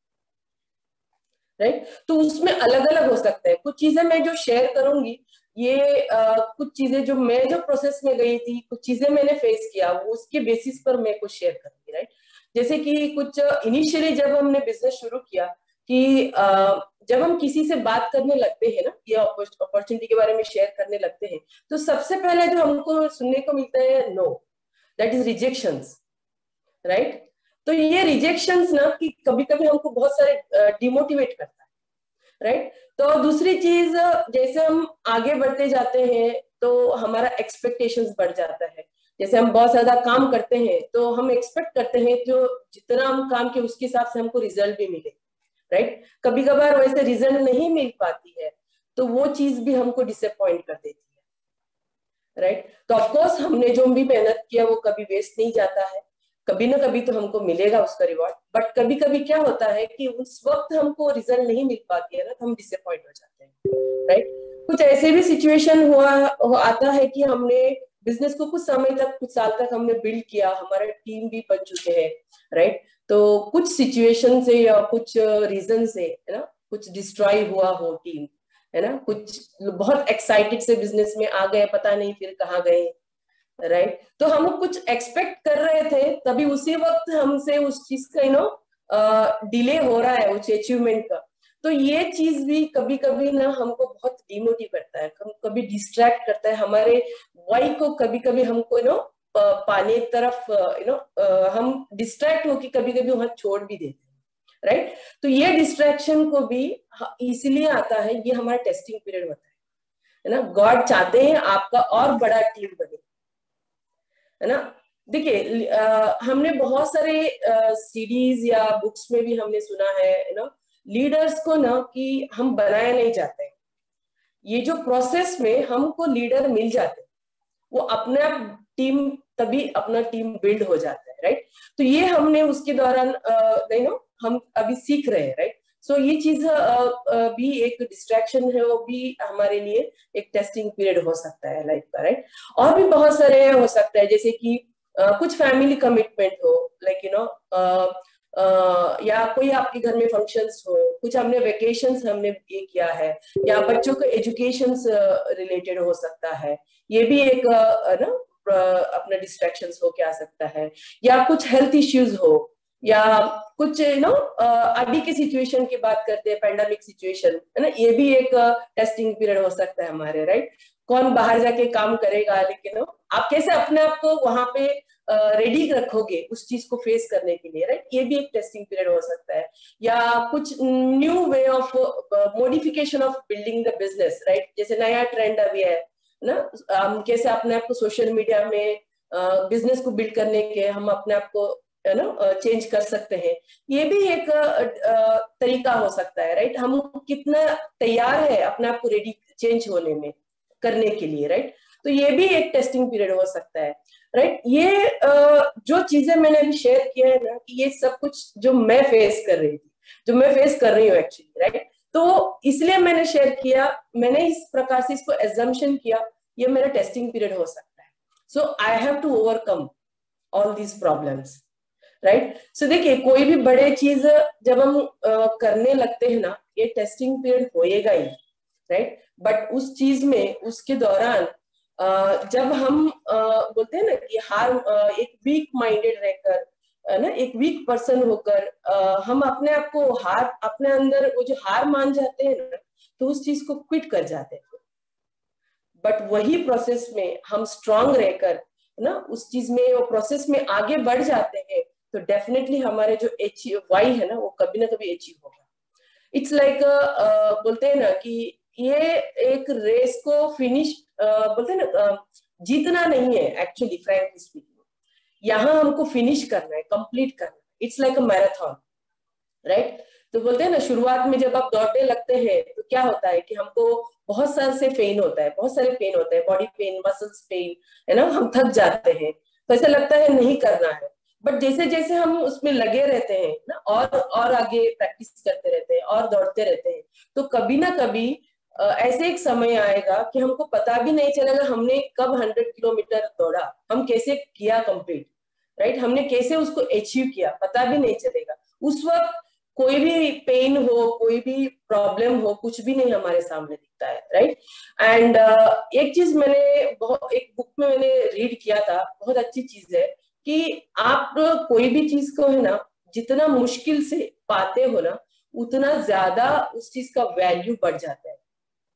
Speaker 5: राइट? तो उसमें अलग अलग हो सकता है। कुछ चीजें मैं जो शेयर करूंगी, ये uh, कुछ चीजें जो मैं जो प्रोसेस में गई थी, कुछ चीजें मैंने फेस किया, वो उसके बेसिस पर मैं कुछ शेयर करूंगी, राइट? जैसे कि कुछ इनिशियली जब हमने बिजनेस शुरू किया, कि uh, जब हम किसी से बात करने लगते हैं ना, या अपॉर्चुनिटी के बारे में शेयर करने लगते हैं, तो सबसे पहले जो हमको सुनने को मिलता है, no, that is rejections, right? तो ये रिजेक्शंस ना कि कभी कभी हमको बहुत सारे डिमोटिवेट करता है, राइट? तो दूसरी चीज, जैसे हम आगे बढ़ते जाते हैं तो हमारा एक्सपेक्टेशंस बढ़ जाता है। जैसे हम बहुत ज्यादा काम करते हैं तो हम एक्सपेक्ट करते हैं जो जितना हम काम किए उसके हिसाब से हमको रिजल्ट भी मिले, राइट? कभी कभार वैसे रिजल्ट नहीं मिल पाती है, तो वो चीज भी हमको डिसअपॉइंट कर देती है, राइट? तो ऑफ कोर्स हमने जो भी मेहनत किया वो कभी वेस्ट नहीं जाता है, कभी ना कभी तो हमको मिलेगा उसका रिवॉर्ड। बट कभी कभी क्या होता है कि उस वक्त हमको रिजल्ट नहीं मिल पाती है ना, तो हम डिसअपॉइंट हो जाते हैं, राइट? कुछ ऐसे भी सिचुएशन हुआ आता है कि हमने बिजनेस को कुछ समय तक, कुछ साल तक हमने बिल्ड किया, हमारा टीम भी बन चुके हैं, राइट? तो कुछ सिचुएशन से या कुछ रीजन से, है ना, कुछ डिस्ट्रॉय हुआ हो टीम, है ना, कुछ बहुत एक्साइटेड से बिजनेस में आ गए, पता नहीं फिर कहाँ गए, राइट? तो हम कुछ एक्सपेक्ट कर रहे थे, तभी उसी वक्त हमसे उस चीज का, यू नो, डिले हो रहा है उस अचीवमेंट का। तो ये चीज भी कभी कभी ना हमको बहुत डिमोटिवेट करता है, कभी डिस्ट्रैक्ट करता है, हमारे वाई को कभी कभी हमको, यू नो, पाने तरफ यू नो हम डिस्ट्रैक्ट होके कभी कभी वहां छोड़ भी देते हैं, राइट। तो ये डिस्ट्रैक्शन को भी इसलिए आता है, ये हमारा टेस्टिंग पीरियड होता है ना। गॉड चाहते हैं आपका और बड़ा टीम बने, है ना। देखिए हमने बहुत सारे सीरीज या बुक्स में भी हमने सुना है यू नो लीडर्स को ना कि हम बनाया नहीं जाते, ये जो प्रोसेस में हमको लीडर मिल जाते हैं, वो अपने आप टीम तभी अपना टीम बिल्ड हो जाता है, राइट। तो ये हमने उसके दौरान यू नो हम अभी सीख रहे हैं, राइट। सो ये चीज भी एक डिस्ट्रैक्शन है, वो भी हमारे लिए एक टेस्टिंग पीरियड हो सकता है लाइफ का, राइट। और भी बहुत सारे हो सकता है, जैसे कि uh, कुछ फैमिली कमिटमेंट हो, लाइक यू नो या कोई आपके घर में फंक्शंस हो, कुछ हमने वेकेशंस हमने ये किया है, या बच्चों का एजुकेशन रिलेटेड हो सकता है, ये भी एक ना अपना डिस्ट्रैक्शंस हो क्या सकता है, या कुछ हेल्थ इश्यूज हो, या कुछ यू नो अभी की सिचुएशन की बात करते हैं, पैंडेमिक सिचुएशन है ना, ये भी एक टेस्टिंग पीरियड हो सकता है हमारे, राइट। कौन बाहर जाके काम करेगा, लेकिन आप कैसे अपने आप को वहां पे रेडी uh, रखोगे उस चीज को फेस करने के लिए, राइट। ये भी एक टेस्टिंग पीरियड हो सकता है, या कुछ new way of modification of building the business, right. जैसे नया ट्रेंड अभी है ना, हम कैसे अपने आप को सोशल मीडिया में बिजनेस uh, को बिल्ड करने के हम अपने आप को है ना चेंज कर सकते हैं, ये भी एक uh, तरीका हो सकता है, राइट। हम कितना तैयार है अपने आप को रेडी चेंज होने में करने के लिए, राइट। तो ये भी एक टेस्टिंग पीरियड हो सकता है, राइट। ये जो चीजें मैंने अभी शेयर किया है ना, ये सब कुछ जो मैं फेस कर रही थी, जो मैं फेस कर रही हूँ एक्चुअली, राइट। तो इसलिए मैंने शेयर किया, मैंने इस प्रकार से इसको एजम्पशन किया, ये मेरा टेस्टिंग पीरियड हो सकता है। So I have to overcome all these problems, right. So देखिए कोई भी बड़े चीज जब हम uh, करने लगते हैं ना, ये टेस्टिंग पीरियड होएगा ही, राइट। बट उस चीज में उसके दौरान Uh, जब हम uh, बोलते हैं ना कि हार uh, एक वीक माइंडेड रहकर ना, एक वीक पर्सन होकर uh, हम अपने आप को हार, अपने अंदर वो जो हार मान जाते हैं ना, तो उस चीज को क्विट कर जाते हैं। बट वही प्रोसेस में हम स्ट्रांग रहकर ना उस चीज में, वो प्रोसेस में आगे बढ़ जाते हैं, तो डेफिनेटली हमारे जो अचीव वाई है ना, वो कभी ना कभी अचीव होगा। इट्स लाइक like, uh, बोलते हैं ना कि ये एक रेस को फिनिश uh, बोलते हैं ना uh, जीतना नहीं है एक्चुअली, फ्रैंकली स्पीकिंग, यहाँ हमको फिनिश करना है, कंप्लीट करना है। It's like a marathon, right. तो बोलते हैं ना शुरुआत में जब आप दौड़ने लगते हैं तो क्या होता है कि हमको बहुत सारे से पेन होता है, बहुत सारे पेन होते हैं, बॉडी पेन, मसल्स पेन, है ना, हम थक जाते हैं, तो ऐसा लगता है नहीं करना है। बट जैसे जैसे हम उसमें लगे रहते हैं ना, और और आगे प्रैक्टिस करते रहते हैं और दौड़ते रहते हैं, तो कभी ना कभी ऐसे एक समय आएगा कि हमको पता भी नहीं चलेगा हमने कब हंड्रेड किलोमीटर दौड़ा, हम कैसे किया कंप्लीट, राइट। हमने कैसे उसको अचीव किया, पता भी नहीं चलेगा। उस वक्त कोई भी पेन हो, कोई भी प्रॉब्लम हो, कुछ भी नहीं हमारे सामने दिखता है, राइट। एंड uh, एक चीज मैंने बहुत एक बुक में मैंने रीड किया था, बहुत अच्छी चीज है कि आप कोई भी चीज को है ना, जितना मुश्किल से पाते हो ना, उतना ज्यादा उस चीज का वैल्यू बढ़ जाता है,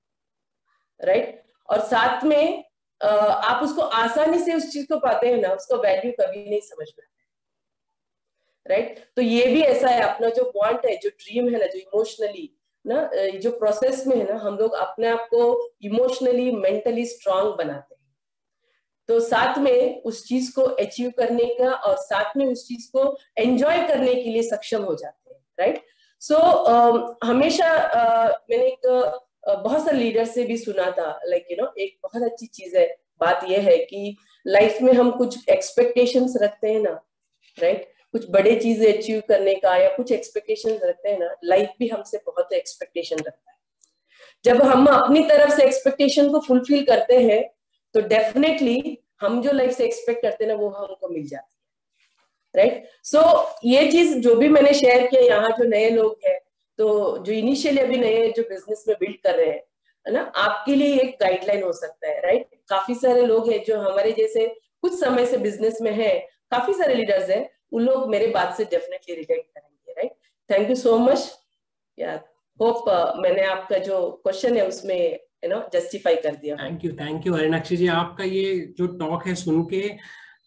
Speaker 5: राइट। और साथ में आ, आप उसको आसानी से उस चीज को पाते हैं ना, उसका वैल्यू कभी नहीं समझ में आता है, राइट। तो ये भी ऐसा है, अपना जो वांट है, जो ड्रीम है ना, जो इमोशनली ना, जो प्रोसेस में है ना, हम लोग अपने आप को इमोशनली मेंटली स्ट्रांग बनाते हैं, तो साथ में उस चीज को अचीव करने का और साथ में उस चीज को एंजॉय करने के लिए सक्षम हो जाते हैं, राइट। सो so, uh, हमेशा uh, मैंने एक uh, बहुत सारे लीडर से भी सुना था, लाइक यू नो एक बहुत अच्छी चीज है, बात यह है कि लाइफ में हम कुछ एक्सपेक्टेशंस रखते हैं ना, राइट, कुछ बड़े चीजें अचीव करने का या कुछ एक्सपेक्टेशंस रखते हैं ना, लाइफ भी हमसे बहुत एक्सपेक्टेशन रखता है। जब हम अपनी तरफ से एक्सपेक्टेशन को फुलफिल करते हैं तो डेफिनेटली हम जो लाइफ से एक्सपेक्ट करते हैं ना, वो हमको मिल जाती है, राइट। सो ये चीज जो भी मैंने शेयर किया, यहाँ जो नए लोग हैं, तो जो इनिशियली अभी नए जो बिजनेस में बिल्ड कर रहे हैं, है ना, आपके लिए एक गाइडलाइन हो सकता है, राइट। काफी सारे लोग हैं जो हमारे जैसे कुछ समय से बिजनेस में है, काफी सारे लीडर्स हैं, उन लोग मेरे बात से डेफिनेटली रिलेट करेंगे, right. Thank you so much, यार होप मैंने आपका जो क्वेश्चन है उसमें यू नो जस्टिफाई कर दिया।
Speaker 1: Thank you, thank you Harinakshi ji. आपका ये जो टॉक है सुन के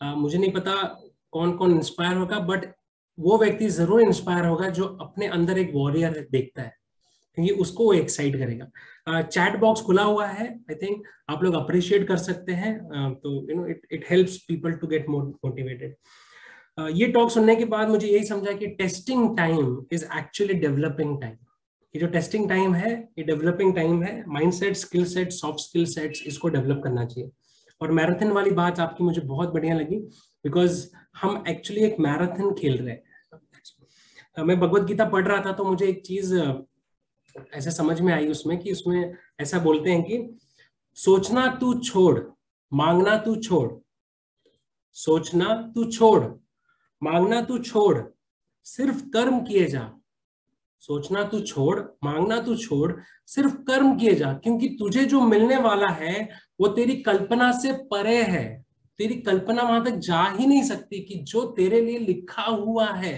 Speaker 1: uh, मुझे नहीं पता कौन कौन इंस्पायर होगा, बट वो व्यक्ति जरूर इंस्पायर होगा जो अपने अंदर एक वॉरियर देखता है, क्योंकि उसको वो एक्साइट करेगा। चैट uh, बॉक्स खुला हुआ है, आई थिंक आप लोग अप्रिशिएट कर सकते हैं, uh, तो you know it it helps people to get more motivated. ये टॉक सुनने के बाद मुझे यही समझा कि testing time is actually developing time. ये जो टेस्टिंग टाइम है ये डेवलपिंग टाइम है। Mindset, skill set, soft skill sets, इसको डेवलप करना चाहिए। और मैराथन वाली बात आपकी मुझे बहुत बढ़िया लगी, बिकॉज हम एक्चुअली एक मैराथन खेल रहे हैं। मैं भगवत गीता पढ़ रहा था तो मुझे एक चीज ऐसे समझ में आई उसमें कि उसमें ऐसा बोलते हैं कि सोचना तू छोड़, मांगना तू छोड़, सोचना तू छोड़, मांगना तू छोड़, सिर्फ कर्म किए जा। सोचना तू छोड़, मांगना तू छोड़, सिर्फ कर्म किए जा, क्योंकि तुझे जो मिलने वाला है वो तेरी कल्पना से परे है। तेरी कल्पना वहां तक जा ही नहीं सकती कि जो तेरे लिए लिखा हुआ है।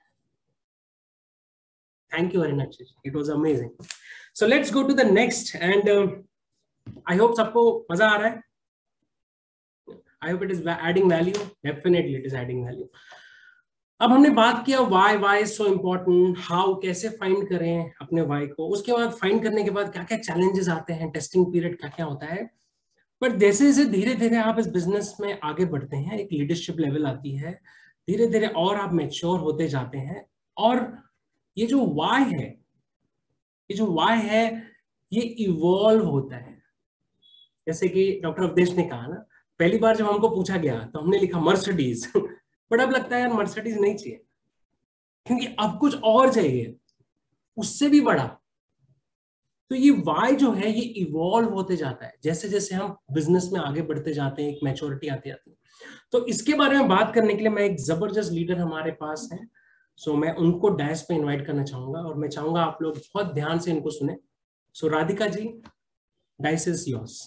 Speaker 1: Thank you very much, it was amazing. So let's go to the next, and I hope सबको मजा आ रहा है। I hope it is adding value, definitely it is adding value. अब हमने बात किया why, why is so important, how, कैसे फाइंड करें अपने वाई को। उसके बाद फाइंड करने के बाद क्या क्या चैलेंजेस आते हैं, टेस्टिंग पीरियड क्या क्या होता है। बट जैसे जैसे धीरे धीरे आप इस बिजनेस में आगे बढ़ते हैं, एक लीडरशिप लेवल आती है, धीरे धीरे और आप मैच्योर होते जाते हैं। और ये जो वाई है, ये जो वाई है ये इवॉल्व होता है। जैसे कि डॉक्टर अवधेश ने कहा ना, पहली बार जब हमको पूछा गया तो हमने लिखा मर्सिडीज बट अब लगता है यार मर्सिडीज नहीं चाहिए, क्योंकि अब कुछ और चाहिए उससे भी बड़ा। तो ये वाई जो है ये इवॉल्व होते जाता है जैसे जैसे हम बिजनेस में आगे बढ़ते जाते हैं, एक मैच्योरिटी आती आती है। तो इसके बारे में बात करने के लिए मैं एक जबरदस्त लीडर हमारे पास है, सो मैं उनको डैश पे इनवाइट करना चाहूंगा, और मैं चाहूंगा आप लोग बहुत ध्यान से इनको सुने। So Radhika ji, dais is yours.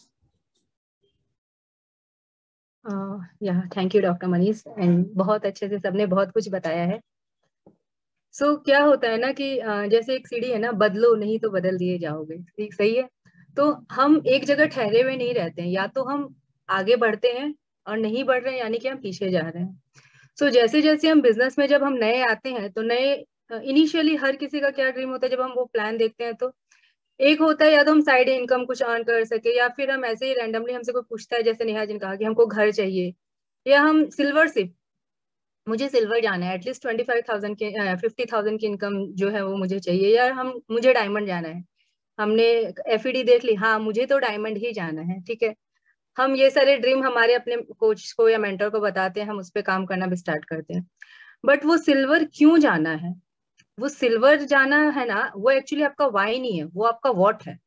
Speaker 6: या thank you doctor Manish, and बहुत अच्छे से सबने बहुत कुछ बताया है। सो so, क्या होता है ना कि uh, जैसे एक सीढ़ी है ना, बदलो नहीं तो बदल दिए जाओगे, ठीक सही है। तो हम एक जगह ठहरे हुए नहीं रहते हैं, या तो हम आगे बढ़ते हैं और नहीं बढ़ रहे हैं यानी कि हम पीछे जा रहे हैं। सो so, जैसे जैसे हम बिजनेस में जब हम नए आते हैं तो नए इनिशियली uh, हर किसी का क्या ड्रीम होता है, जब हम वो प्लान देखते हैं तो एक होता है या तो हम साइड इनकम कुछ अर्न कर सके, या फिर हम ऐसे ही रैंडमली हमसे कोई पूछता है, जैसे नेहा जी ने कहा कि हमको घर चाहिए, या हम सिल्वर सिर्फ मुझे सिल्वर जाना है, एटलीस्ट ट्वेंटी फाइव थाउजेंड की फिफ्टी थाउजेंड की इनकम जो है वो मुझे चाहिए, या हम मुझे डायमंड जाना है, हमने एफईडी देख ली, हाँ मुझे तो डायमंड ही जाना है, ठीक है। हम ये सारे ड्रीम हमारे अपने कोच को या मेंटर को बताते हैं, हम उस पर काम करना भी स्टार्ट करते हैं। बट वो सिल्वर क्यों जाना है, वो सिल्वर जाना है ना, वो एक्चुअली आपका वाई नहीं है, वो आपका व्हाट है।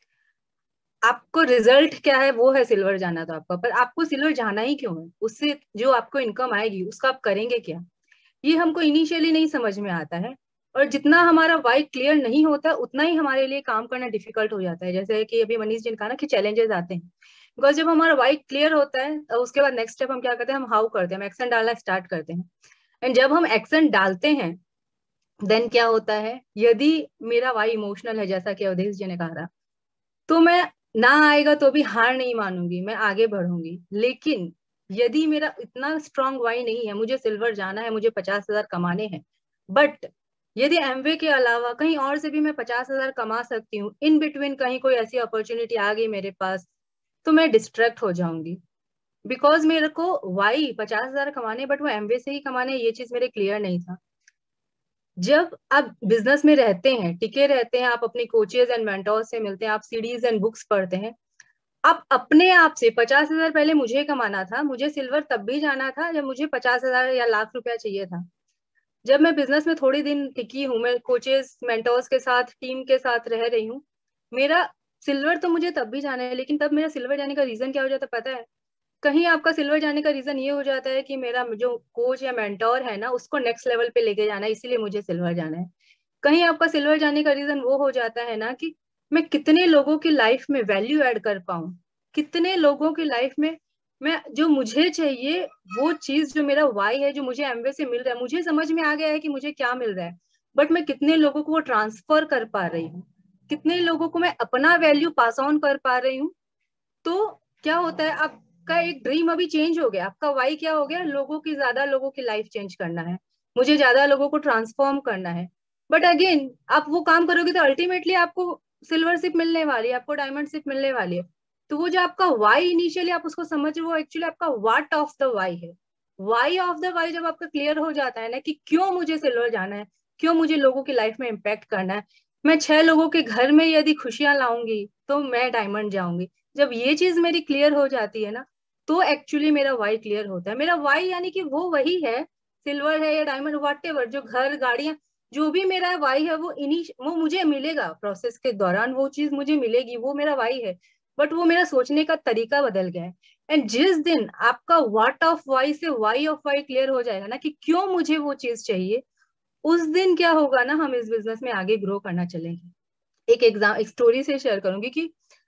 Speaker 6: आपको रिजल्ट क्या है वो है सिल्वर जाना तो आपका, पर आपको सिल्वर जाना ही क्यों है, उससे जो आपको इनकम आएगी उसका आप करेंगे क्या, ये हमको इनिशियली नहीं समझ में आता है। और जितना हमारा वाई क्लियर नहीं होता उतना ही हमारे लिए काम करना डिफिकल्ट हो जाता है। जैसे कि अभी मनीष जी ने कहा ना कि चैलेंजेस आते हैं, बिकॉज जब हमारा वाई क्लियर होता है तो उसके बाद नेक्स्ट स्टेप हम क्या करते हैं, हम हाउ करते हैं, हम एक्शन डालना स्टार्ट करते हैं। एंड जब हम एक्शन डालते हैं देन क्या होता है, यदि मेरा वाई इमोशनल है जैसा कि अवधेश जी ने कहा, तो मैं ना आएगा तो भी हार नहीं मानूंगी, मैं आगे बढ़ूंगी। लेकिन यदि मेरा इतना स्ट्रांग वाई नहीं है, मुझे सिल्वर जाना है, मुझे पचास हजार कमाने हैं, बट यदि एमवे के अलावा कहीं और से भी मैं पचास हजार कमा सकती हूँ, इन बिटवीन कहीं कोई ऐसी अपॉर्चुनिटी आ गई मेरे पास, तो मैं डिस्ट्रैक्ट हो जाऊंगी, बिकॉज मेरे को वाई पचास हजार कमाने बट वो एमवे से ही कमाने, ये चीज मेरे क्लियर नहीं था। जब आप बिजनेस में रहते हैं, टिके रहते हैं, आप अपनी कोचेज एंड मेंटोर्स से मिलते हैं, आप सीडीज एंड बुक्स पढ़ते हैं, आप अपने आप से पचास हजार पहले मुझे कमाना था, मुझे सिल्वर तब भी जाना था जब मुझे पचास हजार या लाख रुपया चाहिए था। जब मैं बिजनेस में थोड़ी दिन टिकी हूँ, मैं कोचेज मेंटोर्स के साथ, टीम के साथ रह रही हूँ, मेरा सिल्वर तो मुझे तब भी जाना है, लेकिन तब मेरा सिल्वर जाने का रीजन क्या हो जाता है पता है? कहीं आपका सिल्वर जाने का रीजन ये हो जाता है कि मेरा जो कोच या मेंटोर है ना, उसको नेक्स्ट लेवल पे लेके जाना है, इसीलिए मुझे सिल्वर जाना है। कहीं आपका सिल्वर जाने का रीजन वो हो जाता है ना कि मैं कितने लोगों की लाइफ में वैल्यू ऐड कर पाऊं, कितने लोगों की लाइफ में मैं जो मुझे चाहिए वो चीज, जो मेरा वाई है, जो मुझे एमवे से मिल रहा है, मुझे समझ में आ गया है कि मुझे क्या मिल रहा है, बट मैं कितने लोगों को वो ट्रांसफर कर पा रही हूँ, कितने लोगों को मैं अपना वैल्यू पास ऑन कर पा रही हूँ। तो क्या होता है, आप आपका एक ड्रीम अभी चेंज हो गया, आपका वाई क्या हो गया, लोगों की ज्यादा लोगों की लाइफ चेंज करना है, मुझे ज्यादा लोगों को ट्रांसफॉर्म करना है। बट अगेन आप वो काम करोगे तो अल्टीमेटली आपको सिल्वर शिप मिलने वाली है, आपको डायमंड शिप मिलने वाली है। तो वो जो आपका वाई इनिशियली आप उसको समझ, वो एक्चुअली आपका what of the why why. Of the the वाई जब आपका क्लियर हो जाता है ना कि क्यों मुझे सिल्वर जाना है, क्यों मुझे लोगों की लाइफ में इम्पैक्ट करना है, मैं छह लोगों के घर में यदि खुशियां लाऊंगी तो मैं डायमंड जाऊंगी, जब ये चीज मेरी क्लियर हो जाती है ना, तो एक्चुअली मेरा वाई क्लियर होता है। मेरा वाई यानी कि वो वही है, सिल्वर है या डायमंड, व्हाट एवर, जो घर गाड़ियां, जो भी मेरा वाई है वो इनी वो मुझे मिलेगा प्रोसेस के दौरान, वो चीज मुझे मिलेगी, वो मेरा वाई है। बट वो मेरा सोचने का तरीका बदल गया है। एंड जिस दिन आपका व्हाट ऑफ वाई से वाई ऑफ वाई क्लियर हो जाएगा ना कि क्यों मुझे वो चीज चाहिए, उस दिन क्या होगा ना, हम इस बिजनेस में आगे ग्रो करना चलेंगे। एक एग्जाम एक स्टोरी से शेयर करूंगी कि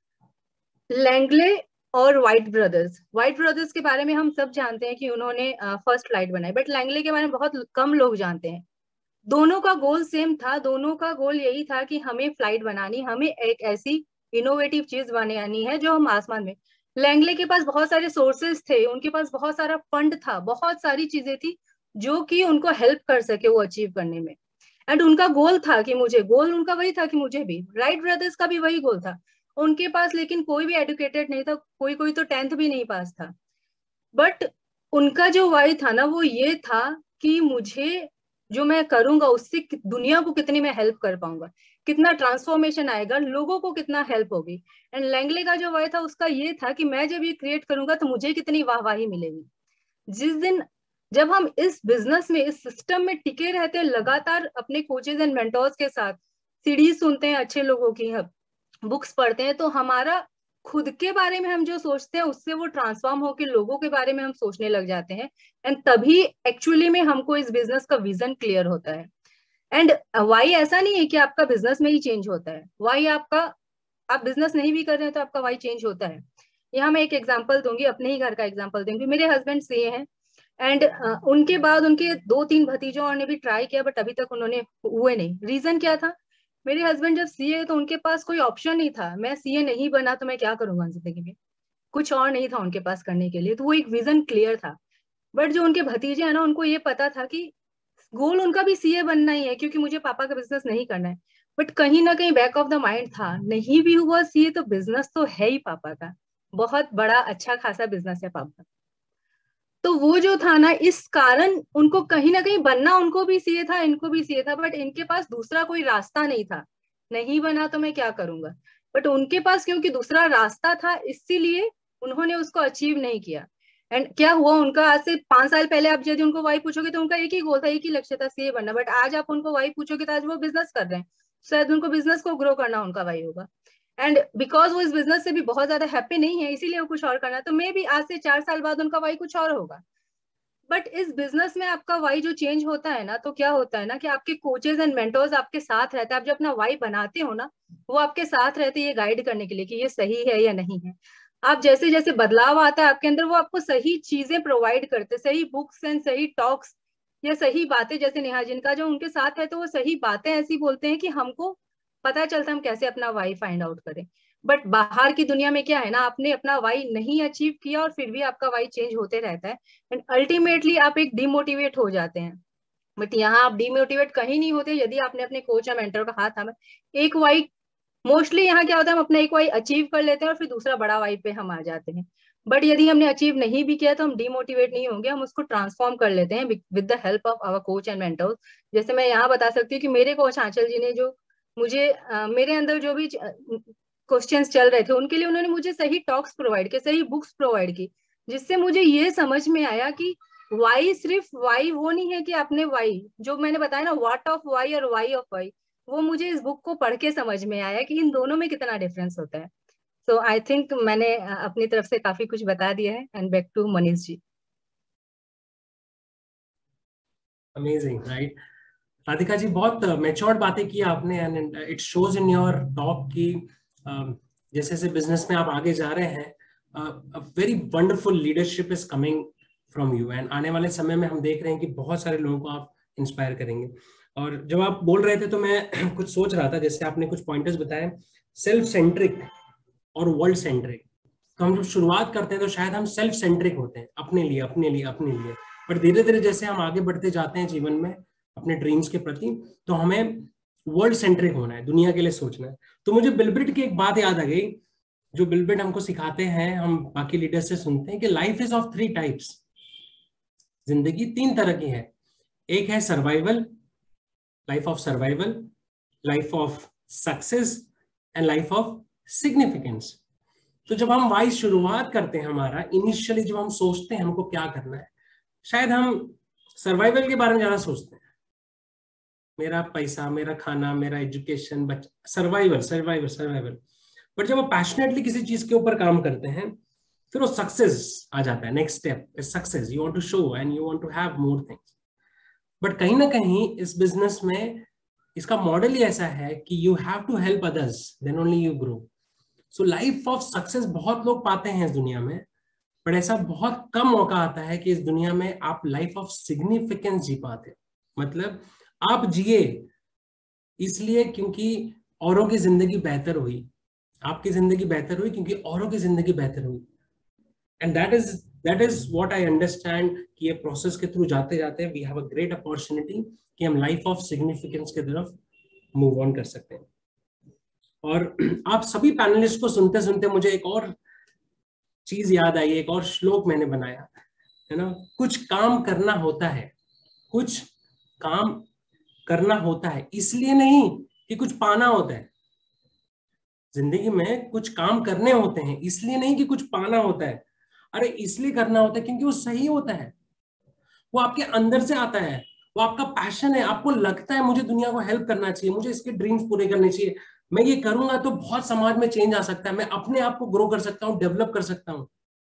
Speaker 6: लैंगले और वाइट ब्रदर्स, वाइट ब्रदर्स के बारे में हम सब जानते हैं कि उन्होंने फर्स्ट फ्लाइट बनाई, बट लैंगले के बारे में बहुत कम लोग जानते हैं। दोनों का गोल सेम था, दोनों का गोल यही था कि हमें फ्लाइट बनानी, हमें एक ऐसी इनोवेटिव चीज बनानी है जो हम आसमान में। लैंगले के पास बहुत सारे सोर्सेस थे, उनके पास बहुत सारा फंड था, बहुत सारी चीजें थी जो कि उनको हेल्प कर सके वो अचीव करने में। एंड उनका गोल था कि मुझे, गोल उनका वही था कि मुझे भी, राइट ब्रदर्स का भी वही गोल था। उनके पास लेकिन कोई भी एडुकेटेड नहीं था, कोई कोई तो टेंथ भी नहीं पास था। बट उनका जो वाई था ना, वो ये था कि मुझे जो मैं करूंगा उससे दुनिया को कितनी मैं हेल्प कर पाऊंगा, कितना ट्रांसफॉर्मेशन आएगा, लोगों को कितना हेल्प होगी। एंड लैंगले का जो वाई था उसका ये था कि मैं जब ये क्रिएट करूंगा तो मुझे कितनी वाहवाही मिलेगी। जिस दिन जब हम इस बिजनेस में, इस सिस्टम में टिके रहते हैं, लगातार अपने कोचेज एंड मेंटोर्स के साथ सीरीज सुनते हैं अच्छे लोगों की, बुक्स पढ़ते हैं, तो हमारा खुद के बारे में हम जो सोचते हैं उससे वो ट्रांसफॉर्म होकर लोगों के बारे में हम सोचने लग जाते हैं। एंड तभी एक्चुअली में हमको इस बिजनेस का विजन क्लियर होता है। एंड वाई ऐसा नहीं है कि आपका बिजनेस में ही चेंज होता है, वाई आपका, आप बिजनेस नहीं भी कर रहे हैं तो आपका वाई चेंज होता है। यहाँ मैं एक एग्जांपल दूंगी, अपने ही घर का एग्जांपल दूंगी। मेरे हस्बैंड सीए हैं एंड uh, उनके बाद उनके दो तीन भतीजों ने भी ट्राई किया, बट अभी तक उन्होंने हुए नहीं। रीजन क्या था, मेरे हस्बैंड जब सीए तो उनके पास कोई ऑप्शन नहीं था, मैं सीए नहीं बना तो मैं क्या करूंगा जिंदगी में, कुछ और नहीं था उनके पास करने के लिए, तो वो एक विजन क्लियर था। बट जो उनके भतीजे हैं ना, उनको ये पता था कि गोल उनका भी सीए बनना ही है, क्योंकि मुझे पापा का बिजनेस नहीं करना है। बट कहीं ना कहीं बैक ऑफ द माइंड था, नहीं भी हुआ सीए तो बिजनेस तो है ही पापा का, बहुत बड़ा अच्छा खासा बिजनेस है पापा। तो वो जो था ना, इस कारण उनको कहीं ना कहीं बनना, उनको भी सीए था, इनको भी सीए था, बट इनके पास दूसरा कोई रास्ता नहीं था। नहीं बना तो मैं क्या करूंगा, बट उनके पास क्योंकि दूसरा रास्ता था, इसीलिए उन्होंने उसको अचीव नहीं किया। एंड क्या हुआ उनका, आज से पांच साल पहले आप यदि उनको वाई पूछोगे तो उनका एक ही गोल था, एक ही लक्ष्य था, सीए बनना। बट आज आप उनको वाई पूछोगे तो आज वो बिजनेस कर रहे हैं, शायद उनको बिजनेस को ग्रो करना उनका वाई होगा। एंड बिकॉज वो इस बिजनेस से भी बहुत ज्यादा हैप्पी नहीं है, इसीलिए वो कुछ और करना है, तो मे भी आज से चार साल बाद उनका वाई कुछ और होगा। बट इस बिजनेस में आपका वाई जो चेंज होता है ना, तो क्या होता है ना कि आपके कोचेज एंड मेंटर्स आपके साथ रहते हैं। आप जब अपना वाई बनाते हो ना, वो आपके साथ रहते हैं ये गाइड करने के लिए कि ये सही है या नहीं है। आप जैसे जैसे बदलाव आता है आपके अंदर, वो आपको सही चीजें प्रोवाइड करते, सही बुक्स एंड सही टॉक्स या सही बातें, जैसे नेहा जिनका जो उनके साथ है, तो वो सही बातें ऐसी बोलते हैं कि हमको पता चलता है हम कैसे अपना वाई फाइंड आउट करें। बट बाहर की दुनिया में क्या है ना, आपने अपना वाई नहीं अचीव किया और फिर भी आपका वाई चेंज होते रहता है एंड अल्टीमेटली आप एक डिमोटिवेट हो जाते हैं। बट यहाँ आप डिमोटिवेट कहीं नहीं होते यदि आपने अपने कोच या मेंटर का हाथ थामा। एक वाई मोस्टली यहाँ क्या होता है, हम अपना एक वाई अचीव कर लेते हैं और फिर दूसरा बड़ा वाई पे हम आ जाते हैं। बट यदि हमने अचीव नहीं भी किया तो हम डिमोटिवेट नहीं होंगे, हम उसको ट्रांसफॉर्म कर लेते हैं with the help of our coach and mentors. जैसे मैं यहाँ बता सकती हूँ कि मेरे कोच आंचल जी ने जो मुझे uh, मेरे अंदर जो भी क्वेश्चंस चल रहे थे उनके लिए उन्होंने मुझे सही टॉक्स प्रोवाइड किए, सही बुक्स प्रोवाइड की, जिससे मुझे ये समझ में आया कि वाई सिर्फ वाई वो नहीं है कि आपने वाई जो मैंने बताया ना, व्हाट ऑफ वाई और वाई ऑफ वाई, वो मुझे इस बुक को पढ़ के समझ में आया कि इन दोनों में कितना डिफरेंस होता है। सो आई थिंक मैंने अपनी तरफ से काफी कुछ बता दिया है। And back to Manish ji.
Speaker 1: Amazing, right Radhika ji, बहुत मैच्योर्ड बातें की आपने and it shows in your talk कि जैसे जैसे बिजनेस में आप आगे जा रहे हैं, a very wonderful leadership is coming from you and आने वाले समय में हम देख रहे हैं कि बहुत सारे लोगों को आप इंस्पायर करेंगे। और जब आप बोल रहे थे तो मैं कुछ सोच रहा था, जैसे आपने कुछ पॉइंटर्स बताए, सेल्फ सेंट्रिक और वर्ल्ड सेंट्रिक, तो हम जब शुरुआत करते हैं तो शायद हम सेल्फ सेंट्रिक होते हैं, अपने लिए अपने लिए अपने लिए पर धीरे धीरे जैसे हम आगे बढ़ते जाते हैं जीवन में अपने ड्रीम्स के प्रति, तो हमें वर्ल्ड सेंट्रिक होना है, दुनिया के लिए सोचना है। तो मुझे बिल ब्रिट की एक बात याद आ गई, जो बिल ब्रिट हमको सिखाते हैं, हम बाकी लीडर्स से सुनते हैं कि life is of three types, जिंदगी तीन तरह की है। एक है survival, life of survival, life of success and life of significance. तो जब हम वाइज शुरुआत करते हैं, हमारा इनिशियली जब हम सोचते हैं हमको क्या करना है, शायद हम सर्वाइवल के बारे में ज्यादा सोचते हैं, मेरा पैसा, मेरा खाना, मेरा एजुकेशन, बच्चा, सर्वाइवल सर्वाइवल सर्वाइवल। बट जब आप पैशनेटली किसी चीज के ऊपर काम करते हैं, फिर वो सक्सेस आ जाता है। Next step is success, you want to show and you want to have more things. But कहीं ना कहीं इस बिजनेस में इसका मॉडल ही ऐसा है कि you have to help others, then only you grow. So life of success बहुत लोग पाते हैं इस दुनिया में, बट ऐसा बहुत कम मौका आता है कि इस दुनिया में आप लाइफ ऑफ सिग्निफिकेंस जी पाते। मतलब आप जिए इसलिए क्योंकि औरों की जिंदगी बेहतर हुई, आपकी जिंदगी बेहतर हुई क्योंकि औरों की जिंदगी बेहतर हुई। And that is that is what I understand कि ये प्रोसेस के थ्रू जाते जाते we have a great opportunity कि हम लाइफ ऑफ सिग्निफिकेंस की तरफ मूव ऑन कर सकते हैं। और आप सभी पैनलिस्ट को सुनते सुनते मुझे एक और चीज याद आई, एक और श्लोक मैंने बनाया है ना, कुछ काम करना होता है, कुछ काम करना होता है, इसलिए नहीं कि कुछ पाना होता है। जिंदगी में कुछ काम करने होते हैं, इसलिए नहीं कि कुछ पाना होता है, अरे इसलिए करना होता है क्योंकि वो सही होता है, वो आपके अंदर से आता है, वो आपका पैशन है, आपको लगता है मुझे दुनिया को हेल्प करना चाहिए, मुझे इसके ड्रीम्स पूरे करने चाहिए, मैं ये करूंगा तो बहुत समाज में चेंज आ सकता है, मैं अपने आप को ग्रो कर सकता हूं, डेवलप कर सकता हूं।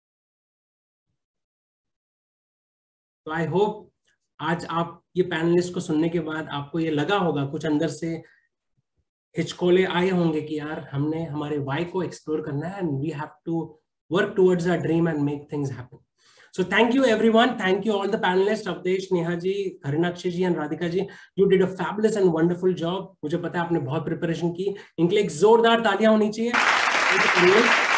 Speaker 1: तो आई होप आज आप ये पैनलिस्ट को सुनने के बाद आपको ये लगा होगा, कुछ अंदर से हिचकोले आए होंगे कि यार हमने हमारे वाई को एक्सप्लोर करना है and we have to work towards our dream and make things happen. So thank you everyone. Thank you all the panelists, Avdesh, Neha ji, Karinakshi ji and Radhika ji. You did a fabulous and wonderful job. मुझे पता है आपने बहुत preparation की, इनके लिए एक जोरदार तालियां होनी चाहिए।